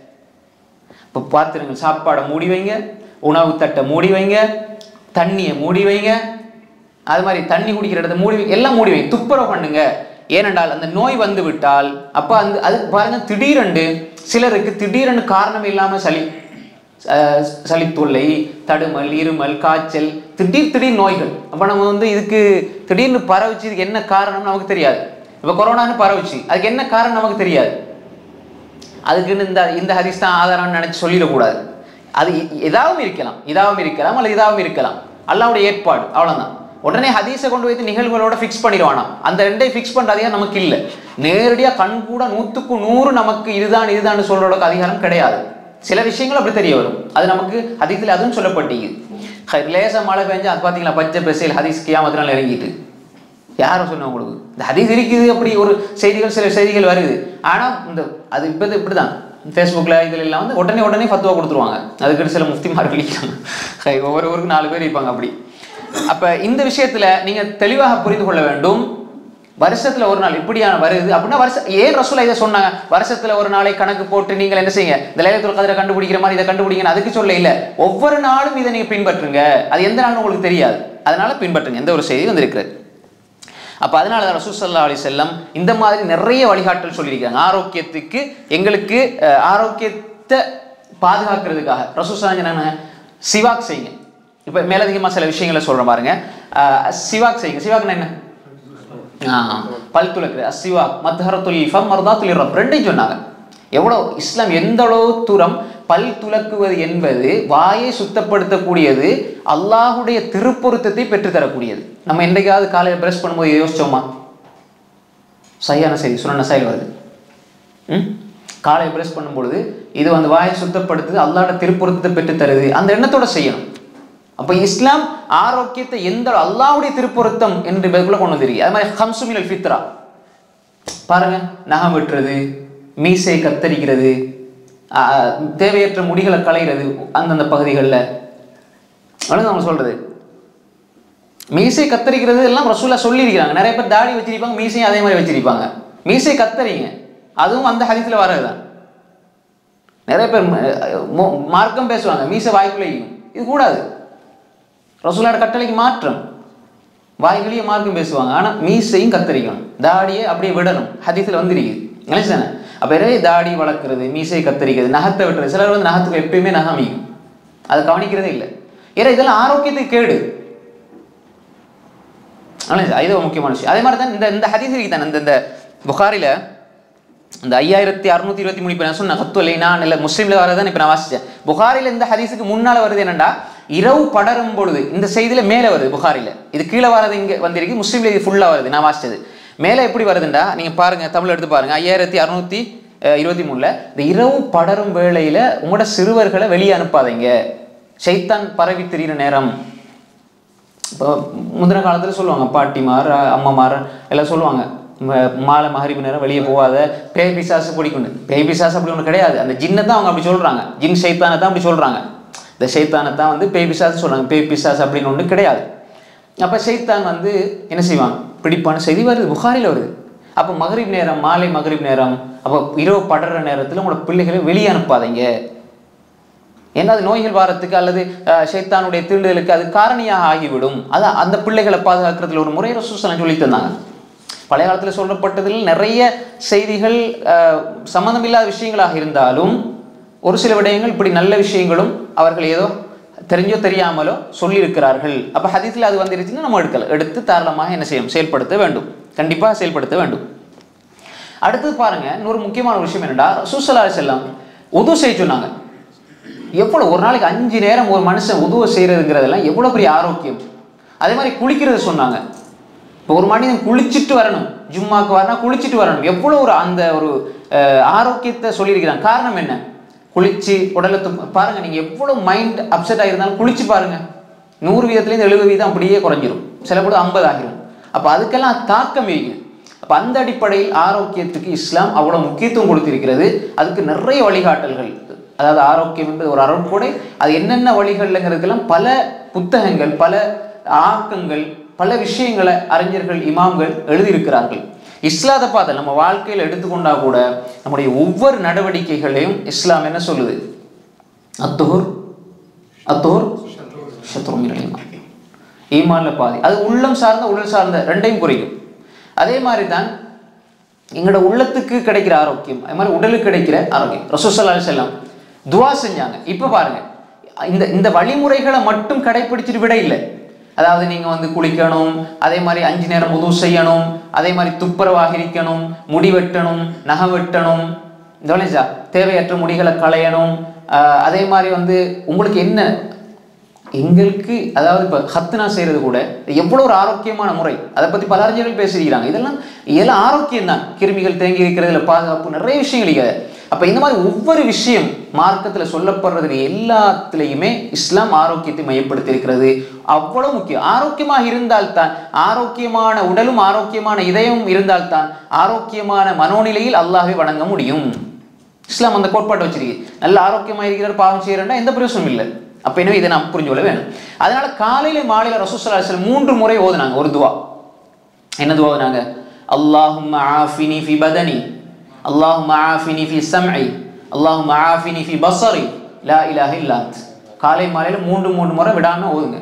இப்போ பாத்திரங்கள், சாப்பாடை மூடி வைங்க, உணவு தட்டை மூடி வைங்க, தண்ணியை மூடி வைங்க, அது மாதிரி தண்ணி குடிக்கிற இடத்த மூடி வைங்க, எல்லாம் மூடி வைங்க, துப்புரவு பண்ணுங்க. ஏனென்றால் அந்த நோய் வந்து விட்டால் அப்ப அந்த அது பாருங்க, திடீரென்று சிலருக்கு திடீரென்று காரணம் இல்லாம சளி சளித்தொல்லை, தடுமல், இருமல், காய்ச்சல், திடீர் திடீர் நோய்கள். அப்ப நம்ம வந்து இதுக்கு திடீர்னு பரவுச்சு, இதுக்கு என்ன காரணம் நமக்கு தெரியாது. இப்ப கொரோனான்னு பரவுச்சு, அதுக்கு என்ன காரணம் நமக்கு தெரியாது. அதுக்குன்னு இந்த இந்த ஹதீஸ் தான் ஆதாரம்னு நினைச்சு சொல்லிடக்கூடாது. அது எதாவும் இருக்கலாம், இதாவும் இருக்கலாம், அல்லது இதாவும் இருக்கலாம், அல்லாஹ்வுடைய ஏற்பாடு, அவ்வளவுதான். உடனே ஹதீஸை கொண்டு வைத்து நிகழ்வுகளோட ஃபிக்ஸ் பண்ணிடுவானா, அந்த ரெண்டை ஃபிக்ஸ் பண்ற அதிகாரம் நமக்கு இல்லை. நேரடியா கண் கூட நூற்றுக்கு நூறு நமக்கு இதுதான் இதுதான் சொல்ற அதிகாரம் கிடையாது. சில விஷயங்கள் அப்படி தெரிய வரும், அது நமக்கு ஹதீஸ்ல அதுவும் சொல்லப்பட்டீங்க. லேசா மழை பெஞ்சா அது பாத்தீங்களா, பச்சை பெசையில் ஹதீஸ் கியாமத்தினால இறங்கிட்டு யாரும் சொன்ன உங்களுக்கு இந்த ஹதீஸ் இருக்குது, அப்படி ஒரு செய்திகள் சில செய்திகள் வருது. ஆனா இந்த அது இப்ப இப்படிதான் ஃபேஸ்புக்ல இதுல எல்லாம் வந்து உடனே உடனே ஃபத்வா கொடுத்துருவாங்க. அதுக்கு சில முஃப்திமார்கள் இருக்காங்க, ஒவ்வொரு ஊருக்கு நாலு பேர் இருப்பாங்க அப்படி. அப்ப இந்த விஷயத்துல நீங்க தெளிவாக புரிந்து கொள்ள வேண்டும். வருஷத்துல ஒரு நாள் இப்படியான வருது அப்படின்னா, வருஷம் ஏன் ரசூல் இதை சொன்னாங்க, வருஷத்துல ஒரு நாளை கணக்கு போட்டு நீங்கள் என்ன செய்யுங்க, இந்த லைலத்துல் கத்ரை கண்டுபிடிக்கிற மாதிரி இதை கண்டுபிடிங்க, அதுக்கு சொல்ல இல்ல, ஒவ்வொரு நாளும் இதை நீங்க பின்பற்றுங்க. அது எந்த நாளும் உங்களுக்கு தெரியாது, அதனால பின்பற்றுங்க. எந்த ஒரு செய்தி வந்திருக்கிறது. அப்ப அதனால ரசூல் ஸல்லல்லாஹு அலைஹி வஸல்லம் இந்த மாதிரி நிறைய வழிகாட்டல் சொல்லியிருக்காங்க. ஆரோக்கியத்துக்கு, எங்களுக்கு ஆரோக்கியத்தை பாதுகாக்கிறதுக்காக ரசூல் ஸல்லல்லாஹு அலைஹி வஸல்லம் சிவாக் செய்யுங்க. இப்ப மேலதிகமா சில விஷயங்களை சொல்றேன் பாருங்க. சிவாக் செய்யுங்க. சிவாக்னா என்ன, பல் துலக்குறது, அஸ்ஸிவாக் மத்ஹரத்துல் ஃபம் மர்தாத்துல் ரப், ரெண்டையும் சொன்னாங்க. எவ்வளவு இஸ்லாம் எந்த அளவு தூரம் பல் துலக்குவது என்பது வாயை சுத்தப்படுத்தக்கூடியது, அல்லாஹுடைய திருப்பொருத்தத்தை பெற்றுத்தரக்கூடியது. நம்ம என்றைக்காவது காலையில் பிரஷ் பண்ணும்போது யோசிச்சோமா? சரியான செய்தி சுனன் நசாயில் வருது. ம் காலையில் பிரஷ் பண்ணும்பொழுது இது வந்து வாயை சுத்தப்படுத்துது, அல்லாஹ்வுடைய திருப்பொருத்தத்தை பெற்று தருது, அந்த எண்ணத்தோட செய்யணும். அப்ப இஸ்லாம் ஆரோக்கியத்தை எந்த அல்லாஹ்வுடைய திருப்பொருத்தம் என்று கொண்டு வந்திருக்கு. அது மாதிரி ஹம்சு மினல் ஃபித்ரா பாருங்க, நகம் வெட்டுறது, மீசை கத்தரிக்கிறது, தேவையற்ற முடிகளை களைகிறது அந்தந்த பகுதிகளில். அவங்க சொல்றது மீசை கத்தரிக்கிறது எல்லாம் ரசூலா சொல்லி இருக்கிறாங்க. நிறைய பேர் தாடி வச்சிருப்பாங்க, மீசையும் அதே மாதிரி வச்சிருப்பாங்க. மீசை கத்தரிங்க, அதுவும் அந்த ஹதீஸ்ல வரதுதான். நிறைய பேர் மார்க்கம் பேசுவாங்க, மீசை வாய்க்குள்ளையும், இது கூடாது. ரசூலோட கட்டளைக்கு மாற்றம். வாய்களையே மார்க்கம் பேசுவாங்க, ஆனா மீசையும் கத்தரிக்கணும், தாடியை அப்படியே விடணும், ஹதீஸ்ல வந்துருக்கு. நினைச்சானே அப்ப எனவே தாடி வளர்க்குறது, மீசை கத்தரிக்கிறது, நகத்தை வெட்டுறது. சிலர் வந்து நகத்துக்கு எப்பயுமே நகமிக்கும், அதை கவனிக்கிறதே இல்லை. ஏன்னா இதெல்லாம் ஆரோக்கியத்துக்கு கேடு. இது முக்கியமான விஷயம். அதே மாதிரி தான் இந்த இந்த ஹதீஸ் இருக்கு தானே, இந்த புகாரில இந்த ஐயாயிரத்தி அறுநூத்தி இருபத்தி மூணு இப்ப நான் சொன்ன ஹத்துவலை நான் இல்லை முஸ்லீம்ல வரதான் இப்ப நான் வாசிச்சேன். புகாரில இந்த ஹதீஸுக்கு முன்னால வருது என்னன்னா, இரவு படரும் பொழுது, இந்த செய்தியில மேல வருது புகாரில, இது கீழே வரது இங்க வந்திருக்கு, முஸ்லீம்ல இது ஃபுல்லா வருது நான் வாசிச்சது. மேலே எப்படி வருதுண்டா நீங்கள் பாருங்கள், தமிழ் எடுத்து பாருங்கள். ஐயாயிரத்தி அறுநூற்றி இருபத்தி மூணில் இந்த இரவு படரும் வேளையில் உங்களோட சிறுவர்களை வெளியே அனுப்பாதீங்க, ஷைத்தான் பரவி திரிகிற நேரம். இப்போ முந்தின காலத்தில் சொல்லுவாங்க, பாட்டிமார் அம்மாமார் எல்லாம் சொல்லுவாங்க, மாலை மகரிபு நேரம் வெளியே போகாத, பேய் பிசாசு பிடிக்குன்னு. பேய் பிசாசு அப்படி ஒன்று கிடையாது, அந்த ஜின்னை தான் அவங்க அப்படி சொல்கிறாங்க, ஜின் ஷைத்தானை தான் அப்படி சொல்கிறாங்க. இந்த ஷைத்தானை தான் வந்து பேய் பிசாசு சொல்கிறாங்க, பேய் பிசாசு அப்படின்னு ஒன்று கிடையாது. அப்போ ஷைத்தான் வந்து என்ன செய்வாங்க, பிடிப்பான செய்தி வருது, புகாரில் வருது. அப்போ மகரிப் நேரம், மாலை மகரிப் நேரம், அப்போ இரவு படுற நேரத்தில் உங்களோட பிள்ளைகளை வெளியே அனுப்பாதீங்க. ஏன்னா அது நோய்கள் வாரத்துக்கு அல்லது ஷைத்தானுடைய தீண்டுதலுக்கு அது காரணியாக ஆகிவிடும். அதான் அந்த பிள்ளைகளை பாதுகாக்கிறதுல ஒரு முறை ரசூலுல்லாஹி ஸல்லல்லாஹு அலைஹி வஸல்லம் சொல்லி தந்தாங்க. பழைய காலத்தில் சொல்லப்பட்டதில் நிறைய செய்திகள் சம்மந்தமில்லாத விஷயங்களாக இருந்தாலும் ஒரு சில விடயங்கள் இப்படி நல்ல விஷயங்களும் அவர்கள் ஏதோ தெரிஞ்சோ தெரியாமலோ சொல்லியிருக்கிறார்கள். அப்போ ஹதீஸில் அது வந்துருச்சுன்னா நம்ம எடுக்கல, எடுத்து தாராளமாக என்ன செய்யணும், செயல்படுத்த வேண்டும், கண்டிப்பாக செயல்படுத்த வேண்டும். அடுத்தது பாருங்க, இன்னொரு முக்கியமான ஒரு விஷயம் என்னடா, ரசூலுல்லாஹி ஸல்லல்லாஹு அலைஹி வஸல்லம் உது செய்ய சொன்னாங்க. எவ்வளோ ஒரு நாளைக்கு அஞ்சு நேரம் ஒரு மனுஷன் உதுவை செய்யறதுங்கிறதெல்லாம் எவ்வளோ பெரிய ஆரோக்கியம். அதே மாதிரி குளிக்கிறது சொன்னாங்க. இப்போ ஒரு மனிதன் குளிச்சுட்டு வரணும், ஜும்மாக்கு வரணும், குளிச்சுட்டு வரணும், எவ்வளோ ஒரு அந்த ஒரு ஆரோக்கியத்தை சொல்லியிருக்கிறாங்க. காரணம் என்ன, குளிச்சு உடலை பாருங்க, நீங்கள் எவ்வளோ மைண்ட் அப்செட் ஆகிருந்தாலும் குளிச்சு பாருங்க, நூறு வீதத்துலேருந்து எழுபது வீதம் அப்படியே குறைஞ்சிரும், சில கூட ஐம்பது ஆகிரும். அப்போ அதுக்கெல்லாம் தாக்கம் இருக்குது. அப்போ அந்த அடிப்படையில் ஆரோக்கியத்துக்கு இஸ்லாம் அவ்வளோ முக்கியத்துவம் கொடுத்திருக்கிறது. அதுக்கு நிறைய வழிகாட்டல்கள், அதாவது ஆரோக்கியம் என்பது ஒரு அருட்கொடை, அது என்னென்ன வழிகள்ங்கிறதுக்கெல்லாம் பல புத்தகங்கள், பல ஆக்கங்கள், பல விஷயங்களை அறிஞர்கள் இமாம்கள் எழுதியிருக்கிறார்கள். இஸ்லாத்தை பார்த்த நம்ம வாழ்க்கையில் எடுத்துக்கொண்டா கூட நம்முடைய ஒவ்வொரு நடவடிக்கைகளையும் இஸ்லாம் என்ன சொல்லுது, அத்துஹுர் அத்துஹுர் ஷத்ரு மினல் ஈமான், ஈமான்ல பாதி. அது உள்ளம் சார்ந்த உடல் சார்ந்த ரெண்டையும் குறைக்கும். அதே மாதிரி தான் எங்களோட உள்ளத்துக்கு கிடைக்கிற ஆரோக்கியம், அதே மாதிரி உடலுக்கு கிடைக்கிற ஆரோக்கியம். ரசூலுல்லாஹி ஸல்லல்லாஹு அலைஹி வஸல்லம் துஆ செஞ்சாங்க. இப்போ பாருங்க, இந்த இந்த வழிமுறைகளை மட்டும் கடைபிடிச்சிட்டு விட இல்லை. அதாவது நீங்கள் வந்து குளிக்கணும், அதே மாதிரி அஞ்சு நேரம் உது செய்யணும், அதே மாதிரி துப்புரவாக இருக்கணும், முடி வெட்டணும், நகை வெட்டணும், இந்த தேவையற்ற முடிகளை களையணும். அதே மாதிரி வந்து உங்களுக்கு என்ன எங்களுக்கு அதாவது இப்போ ஹத்னா செய்கிறது கூட எவ்வளோ ஒரு ஆரோக்கியமான முறை, அதை பற்றி பல அறிஞர்கள் பேசியிருக்கிறாங்க. இதெல்லாம் இதெல்லாம் ஆரோக்கியம் தான், கிருமிகள் தேங்கி இருக்கிறதுல பாதுகாப்பு, நிறைய விஷயங்கள் இருக்குது. அப்போ இந்த மாதிரி ஒவ்வொரு விஷயம் மார்க்கத்தில் சொல்லப்படுறது எல்லாத்துலேயுமே இஸ்லாம் ஆரோக்கியத்தை மையப்படுத்தி இருக்கிறது. அவ்வளோ முக்கியம். ஆரோக்கியமாக இருந்தால்தான், ஆரோக்கியமான உடலும் ஆரோக்கியமான இதயமும் இருந்தால்தான் ஆரோக்கியமான மனோநிலையில் அல்லாஹ்வை வணங்க முடியும். இஸ்லாம் அந்த கோட்பாட்டை வச்சிருக்கு. நல்ல ஆரோக்கியமாக இருக்கிறார், பாவம் செய்யறா எந்த பிரயோசனம் இல்லை. அப்போ எனவே இதை நாம் புரிஞ்சு கொள்ள வேணும். அதனால காலையில மாலையில ரசூலுல்லாஹி ஸல்லல்லாஹு அலைஹி வஸல்லம் மூன்று முறை ஓதுனாங்க ஒரு துவா. என்ன துவா ஓதுனாங்க? அல்லாஹும்ம ஆஃபினி ஃபி பதனி, அல்லாஹும்ம ஆஃபினி ஃபி சம்இ, அல்லாஹும்ம ஆஃபினி ஃபி பஸரி, லா இலாஹ இல்லா அன்த். காலை மாலையில மூன்று மூன்று முறை விடாம ஓதுங்க.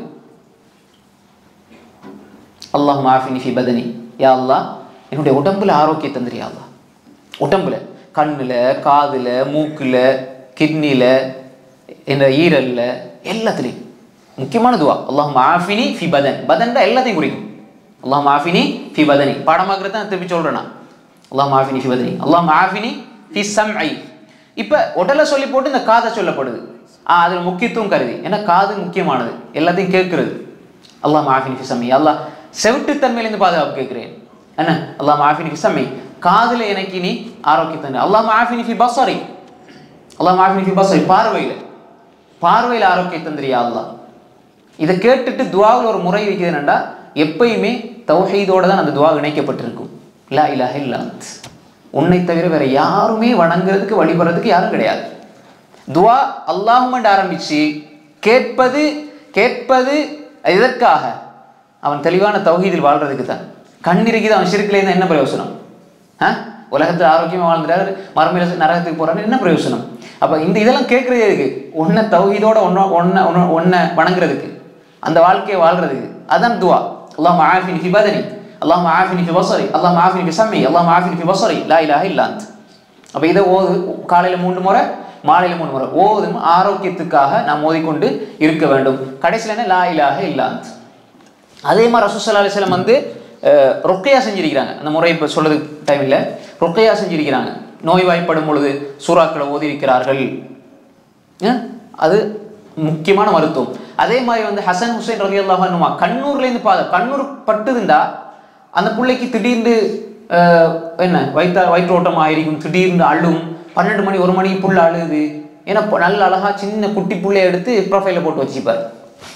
அல்லாஹும்ம ஆஃபினி ஃபி பதனி, யா அல்லாஹ் என்னுடைய உடம்புல ஆரோக்கியம் தந்திரியா அல்லாஹ். உடம்புல, கண்ணுல, காதுல, மூக்குல, கிட்னில, இந்த ஈரல்ல, எல்லாத்துலேயும் முக்கியமான துவா. அல்லாஹும்ம ஆஃபினி ஃபி பதன். பதன் தான் எல்லாத்தையும் குறிக்கும். அல்லாஹும்ம ஆஃபினி ஃபி பதனி பாடமாக்குறது தான் திருப்பி சொல்றேன்னா. அல்லாஹும்ம ஆஃபினி ஃபி பதனி, அல்லாஹும்ம ஆஃபினி ஃபி சம்இ. இப்போ உடலை சொல்லி போட்டு இந்த காதை சொல்லப்படுது. ஆ அதில் முக்கியத்துவம் கருதி, ஏன்னா காது முக்கியமானது, எல்லாத்தையும் கேட்கறது. அல்லாஹும்ம ஆஃபினி ஃபி சம்இ, அல்லாஹ் செவிட்டுத்தன்மையிலேருந்து பாதுகாப்பு கேட்கிறேன். என்ன? அல்லாஹும்ம ஆஃபினி ஃபி சம்இ, காதில் எனக்கு நீ ஆரோக்கியத்தன்மை. அல்லாஹும்ம ஆஃபினி ஃபி பஸரி, அல்லாஹும்ம ஆஃபினி ஃபி பஸரி, பார்வையில் பார்வையில் ஆரோக்கியம் தந்திரியா அல்லாஹ். இதை கேட்டுட்டு துவாவில் ஒரு முறை இருக்குது என்னண்டா, எப்பயுமே தௌஹீதோட தான் அந்த துவா இணைக்கப்பட்டிருக்கும். லா இலாஹ இல்லா அன்த், உன்னை தவிர வேற யாருமே வணங்குறதுக்கு வழிபடுறதுக்கு யாரும் கிடையாது. துவா அல்லாஹும்ம ஆரம்பிச்சு கேட்பது கேட்பது எதற்காக? அவன் தெளிவான தௌஹீதில் வாழ்றதுக்கு தான். கண்ணிருக்குது, அவன் ஷிர்க்ல இருந்தா என்ன பிரயோசனம்? ஆ உலகத்தில் ஆரோக்கியமாக வாழ்ந்துட்டாரு, மறுமையில நரகத்துக்கு போறாரு, என்ன பிரயோசனம்? அப்போ இந்த இதெல்லாம் கேட்கறதே இருக்கு, ஒன்றை தௌஹீதோட ஒன்றை ஒன்றை ஒன்றை வணங்குறதுக்கு, அந்த வாழ்க்கையை வாழ்றதுக்கு. அதான் துவா. அல்லாஹும்ம ஆஃபினி ஃபி பதனி, அல்லாஹும்ம ஆஃபினி ஃபி பஸரி, அல்லாஹும்ம ஆஃபினி ஃபி சம்இ, அல்லாஹும்ம ஆஃபினி ஃபி பஸரி, லா இலாஹ இல்லா அன்த். அப்போ இதை ஓது, காலையில் மூன்று முறை, மாலையில் மூணு முறை ஓதும். ஆரோக்கியத்துக்காக நாம் ஓதிக்கொண்டு இருக்க வேண்டும். கடைசியில் என்ன? லா இலாஹ இல்லா அன்த். அதே மாதிரி ரசூலுல்லாஹி ஸல்லல்லாஹு அலைஹி வஸல்லம் வந்து ருக்யா செஞ்சிருக்கிறாங்க. அந்த முறை இப்போ சொல்றது டைமில் ருக்யா செஞ்சிருக்கிறாங்க. நோய்வாய்ப்படும் பொழுது சூறாக்களை ஓதி இருக்கிறார்கள். அது முக்கியமான மருத்துவம். அதே மாதிரி வந்து ஹசன் ஹுசைன் ரலியல்லாஹு அன்ஹுமா கண்ணூர்லேருந்து பாத கண்ணூர் பட்டுதுண்டா அந்த பிள்ளைக்கு திடீர்னு என்ன வயிற்று வயிற்றோட்டம் ஆயிருக்கும், திடீர்னு அழும், பன்னெண்டு மணி ஒரு மணிக்கு புள்ள அழுகுது. ஏன்னா நல்ல அழகா சின்ன குட்டி புள்ளைய எடுத்து ப்ரொஃபைல போட்டு வச்சுப்பார்.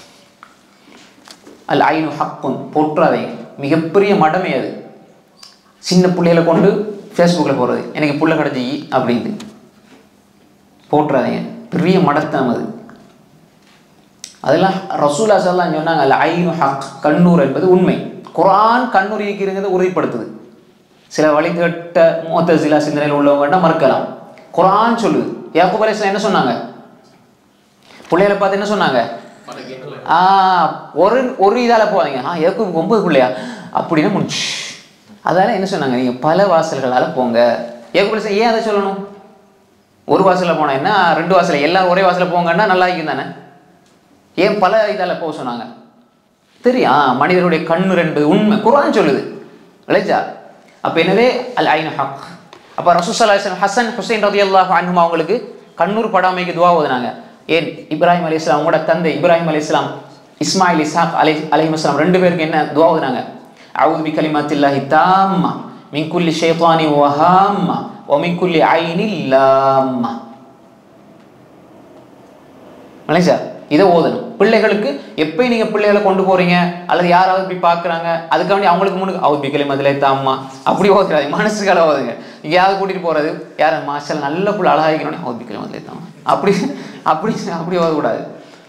அல் ஐனு ஹக்குன், போட்டுறாதீங்க, மிகப்பெரிய மடமே அது. சின்ன பிள்ளைகளை கொண்டு ஃபேஸ்புக்கில் போடுறது, எனக்கு புள்ள கிடச்சி அப்படின்ட்டு போட்டுறாதீங்க, பெரிய மடத்தனம் அது. அதெல்லாம் ரசூலுல்லாஹி ஸல்லல்லாஹு அலைஹி வஸல்லம் சொன்னாங்க, அல் ஐனு ஹக், கண்ணூர் என்பது உண்மை. குர்ஆன் கண்ணூர் இருக்கிறத உறுதிப்படுத்துது. சில வழிகட்ட முஅத்தஸிலா சிந்தனையில் உள்ளவங்கன்னா மறுக்கலாம். குர்ஆன் சொல்லுது. யாக்கூப் அலைஹிஸ்ஸலாம் என்ன சொன்னாங்க? பிள்ளைகளை பார்த்து என்ன சொன்னாங்க? ஆஹ் ஒரு ஒரு இதால போவாங்க, ஆ யாக்கூப் ஒன்பது பிள்ளையா அப்படின்னு முடிச்சு. அதனால என்ன சொன்னாங்க? நீங்க பல வாசல்களால போங்க. யாக்கூப் அலைஹிஸ்ஸலாம் ஏன் அதை சொல்லணும்? ஒரு வாசல்ல போனா என்ன, ரெண்டு வாசல், எல்லாரும் ஒரே வாசல்ல போங்கன்னா நல்லா இருக்கும் தானே? ஏன் பல இதால போக சொன்னாங்க? தெரியும், மனிதனுடைய கண்ணு என்பது உண்மை, குர்ஆன் சொல்லுது விளைச்சா. அப்ப எனவே அல் ஐனு ஹக். அப்ப ரசூல் ஸல்லல்லாஹு அலைஹி வஸல்லம் ஹசன் ஹுசைன் ரலியல்லாஹு அன்ஹுமா அவங்களுக்கு கண்ணூர் படாமைக்கு துஆ ஓதுனாங்க. ஏன்? இப்ராஹிம் அலைஹிஸ்ஸலாம், அவங்களோட தந்தை இப்ராஹிம் அலைஹிஸ்ஸலாம், இஸ்மாயில் இஸ்ஹாக் அலை அலைஹிஸ்ஸலாம் ரெண்டு பேருக்கு என்ன துஆ ஓதுனாங்க? அஊது பி கலிமாத்தில்லாஹி தாம்மா மின் குல்லி ஷைத்தானி வஹாம்மா வ மின் குல்லி ஐனில் லாம்மா. மலேஷா இதை ஓதணும். பிள்ளைகளுக்கு எப்பயும் நீங்க பிள்ளைகளை கொண்டு போறீங்க அல்லது யாராவது இப்படி பாக்குறாங்க, அதுக்காண்டி அவங்களுக்கு முன்னுக்கு அவுது பி கலிமாத்தில்லாஹி தாம்மா அப்படி ஓதுறாங்க, மனசுக்கால ஓதுங்க. நீங்க யாராவது கூட்டிட்டு போறது, யார மாஷல் நல்ல புள்ள அழகாக்கணும், அவுது பி கலிமாத்தில்லாஹி தாம்மா அப்படி அப்படி அப்படி ஓதக்கூடாது.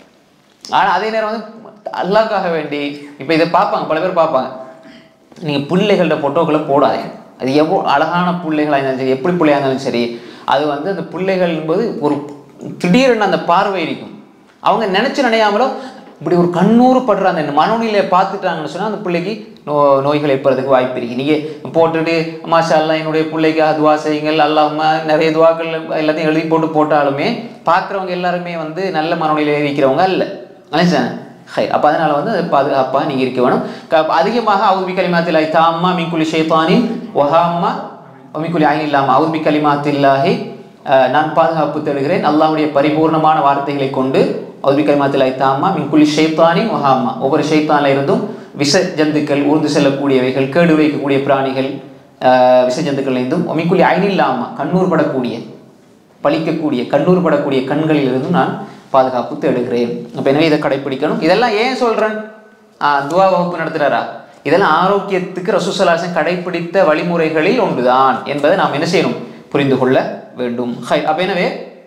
ஆனா அதே நேரம் வந்து அல்லாஹ்க்காக வேண்டி இப்ப இதை பார்ப்பாங்க, பல பேர் பார்ப்பாங்க, நீங்க பிள்ளைகளோட போட்டோக்களை போடாதீங்க. அது எவ்வளோ அழகான பிள்ளைகளாக இருந்தாலும் சரி, எப்படி பிள்ளையாக இருந்தாலும் சரி, அது வந்து அந்த பிள்ளைகள் என்பது ஒரு திடீரென அந்த பார்வை இருக்கும். அவங்க நினைச்சு நினையாமலோ இப்படி ஒரு கண்ணூறு படுற அந்த மனோநிலையை பார்த்துட்டாங்கன்னு சொன்னா அந்த பிள்ளைக்கு நோ நோய்கள் ஏற்படுறதுக்கு வாய்ப்பு இருக்கு. நீங்க போட்டுட்டு மாஷா அல்லாஹ் என்னுடைய பிள்ளைக்கு துவா செய்யுங்கள், அல்லாஹ்மா நிறைய துவாக்கள் எல்லாத்தையும் எழுதி போட்டு போட்டாலுமே பார்க்குறவங்க எல்லாருமே வந்து நல்ல மனோநிலையில் இருக்கிறவங்க அல்ல. நினைச்சானே ஹை. அப்போ அதனால வந்து பாதுகாப்பாக நீங்கள் இருக்க வேணும். அதிகமாக அவுது பி கலிமாத்தில்லாஹி தாம்மா மின் குல்லி ஷைத்தானின் வஹாம்மா வ மின் குல்லி ஐனில் லாம்மா. அவுது பி கலிமாத்தில்லாஹி, நான் பாதுகாப்பு தேடுகிறேன் அல்லாஹ்வுடைய பரிபூர்ணமான வார்த்தைகளை கொண்டு, அவுது பி கலிமாத்தில்லாஹி தாம்மா மின் குல்லி ஷைத்தானின் வஹாம்மா, ஒவ்வொரு ஷைத்தான்ல இருந்தும் விஷ ஜந்துக்கள், ஊர்ந்து செல்லக்கூடியவைகள், கேடு வைக்கக்கூடிய பிராணிகள், விஷ ஜந்துக்கள் இருந்தும், வ மின் குல்லி ஐனில் லாம்மா, கண்ணூர் படக்கூடிய பழிக்கக்கூடிய கண்ணூர் படக்கூடிய கண்களில் இருந்தும் நான் பாதுகாப்பு தேடுகிறேன். அப்போ எனவே இதை கடைப்பிடிக்கணும். இதெல்லாம் ஏன் சொல்றேன்? துவா வகுப்பு நடத்துறாரா? இதெல்லாம் ஆரோக்கியத்துக்கு ரசூல் ஸல்லல்லாஹு அலைஹி வஸல்லம் கடைப்பிடித்த வழிமுறைகளில் ஒன்றுதான் என்பதை நாம் என்ன செய்யணும்? புரிந்து கொள்ள வேண்டும். ஹை. அப்போ எனவே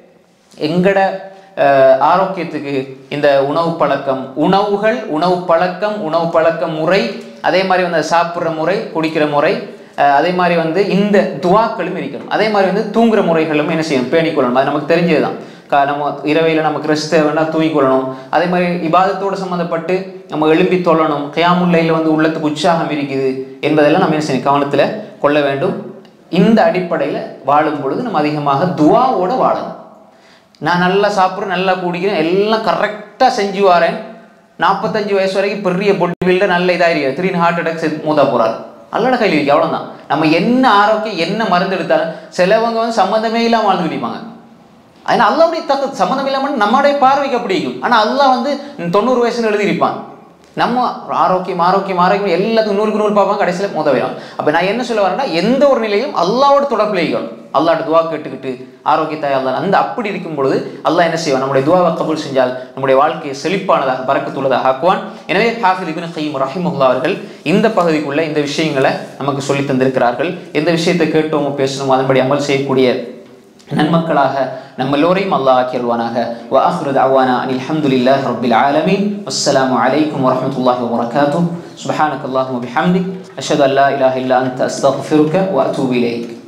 எங்கட ஆரோக்கியத்துக்கு இந்த உணவு பழக்கம், உணவுகள், உணவு பழக்கம், உணவு பழக்க முறை, அதே மாதிரி வந்து சாப்பிட்ற முறை, குடிக்கிற முறை, அதே மாதிரி வந்து இந்த துவாக்களும் இருக்கணும். அதே மாதிரி வந்து தூங்குற முறைகளும் என்ன செய்யணும்? பேணிக்கொள்ளணும். அது நமக்கு தெரிஞ்சதுதான். நம்ம இரவையில் நமக்கு ரெஸ்ட் தேவைன்னா தூங்கிக்கொள்ளணும். அதே மாதிரி இபாதத்தோடு சம்மந்தப்பட்டு நம்ம எழும்பி தொழணும். கியாமுல் லைல்ல வந்து உள்ளத்துக்கு உற்சாகம் இருக்குது என்பதெல்லாம் நம்ம என்ன செய்யணும்? கவனத்தில் கொள்ள வேண்டும். இந்த அடிப்படையில் வாழும் பொழுது நம்ம அதிகமாக துவாவோட வாழணும். நான் நல்லா சாப்பிட்றேன், நல்லா குடிக்கிறேன், எல்லாம் கரெக்டாக செஞ்சு வரேன், நாற்பத்தஞ்சு வயசு வரைக்கும் பெரிய பொட்டி பில்டர் நல்ல இதாக இருக்குது, திடீர்னு ஹார்ட் அட்டாக் மூதா போகிறாரு, அல்லோட கையில் இருக்கு, அவ்வளோதான். நம்ம என்ன ஆரோக்கியம் என்ன மருந்து எடுத்தாலும் சிலவங்க வந்து சம்மந்தமே இல்லாமல் வாழ்ந்து பிடிப்பாங்க. அதனால் அல்லாவுடைய தக்க சம்மந்தம் இல்லாமல் நம்மளுடைய பார்வைக்கு அப்படி இருக்கும். ஆனால் அல்லாஹ் வந்து தொண்ணூறு வயசுன்னு எழுதியிருப்பான். நம்ம ஆரோக்கியம் ஆரோக்கியம் ஆரோக்கியம் எல்லாத்துக்கும் நூறுக்கு நூறு பார்ப்பாங்க, கடைசியில் மோத வேணும். அப்போ நான் என்ன சொல்ல வரேன்னா, எந்த ஒரு நிலையும் அல்லாவோட தொடர்பில் இருக்கணும். அல்லாஹ்ட்ட துவா கேட்டுக்கிட்டு ஆரோக்கியத்தாய் அல்லாஹ் அந்த அப்படி இருக்கும் பொழுது அல்லாஹ் என்ன செய்வான்? நம்முடைய துவாவை கபூல் செஞ்சால் நம்முடைய வாழ்க்கையை செழிப்பானதாக பரக்கத்துள்ளதாக ஆக்குவான். எனவே ஹாஃபிஸ் இப்னு கய்யிம் ரஹிமஹுல்லாஹ் அவர்கள் இந்த பகுதிக்குள்ள இந்த விஷயங்களை நமக்கு சொல்லி தந்திருக்கிறார்கள். எந்த விஷயத்தை கேட்டோமோ பேசணுமோ அதன்படி அமல் செய்யக்கூடிய நன்மக்களாக நம்ம எல்லோரையும் அல்லாஹ் ஆக்கியல்வானாக. வ ஆகிரு தஅவானா அனில் ஹம்துலில்லாஹி ரப்பில் ஆலமீன். வஸ்ஸலாமு அலைக்கும் வரஹ்மத்துல்லாஹி வபரகாத்துஹு. சுப்ஹானக்கல்லாஹும்ம வபிஹம்திக் அஷ்ஹது அன் லா இலாஹா இல்லா அன்த அஸ்தக்ஃபிருக வ அத்தூபு இலைக்.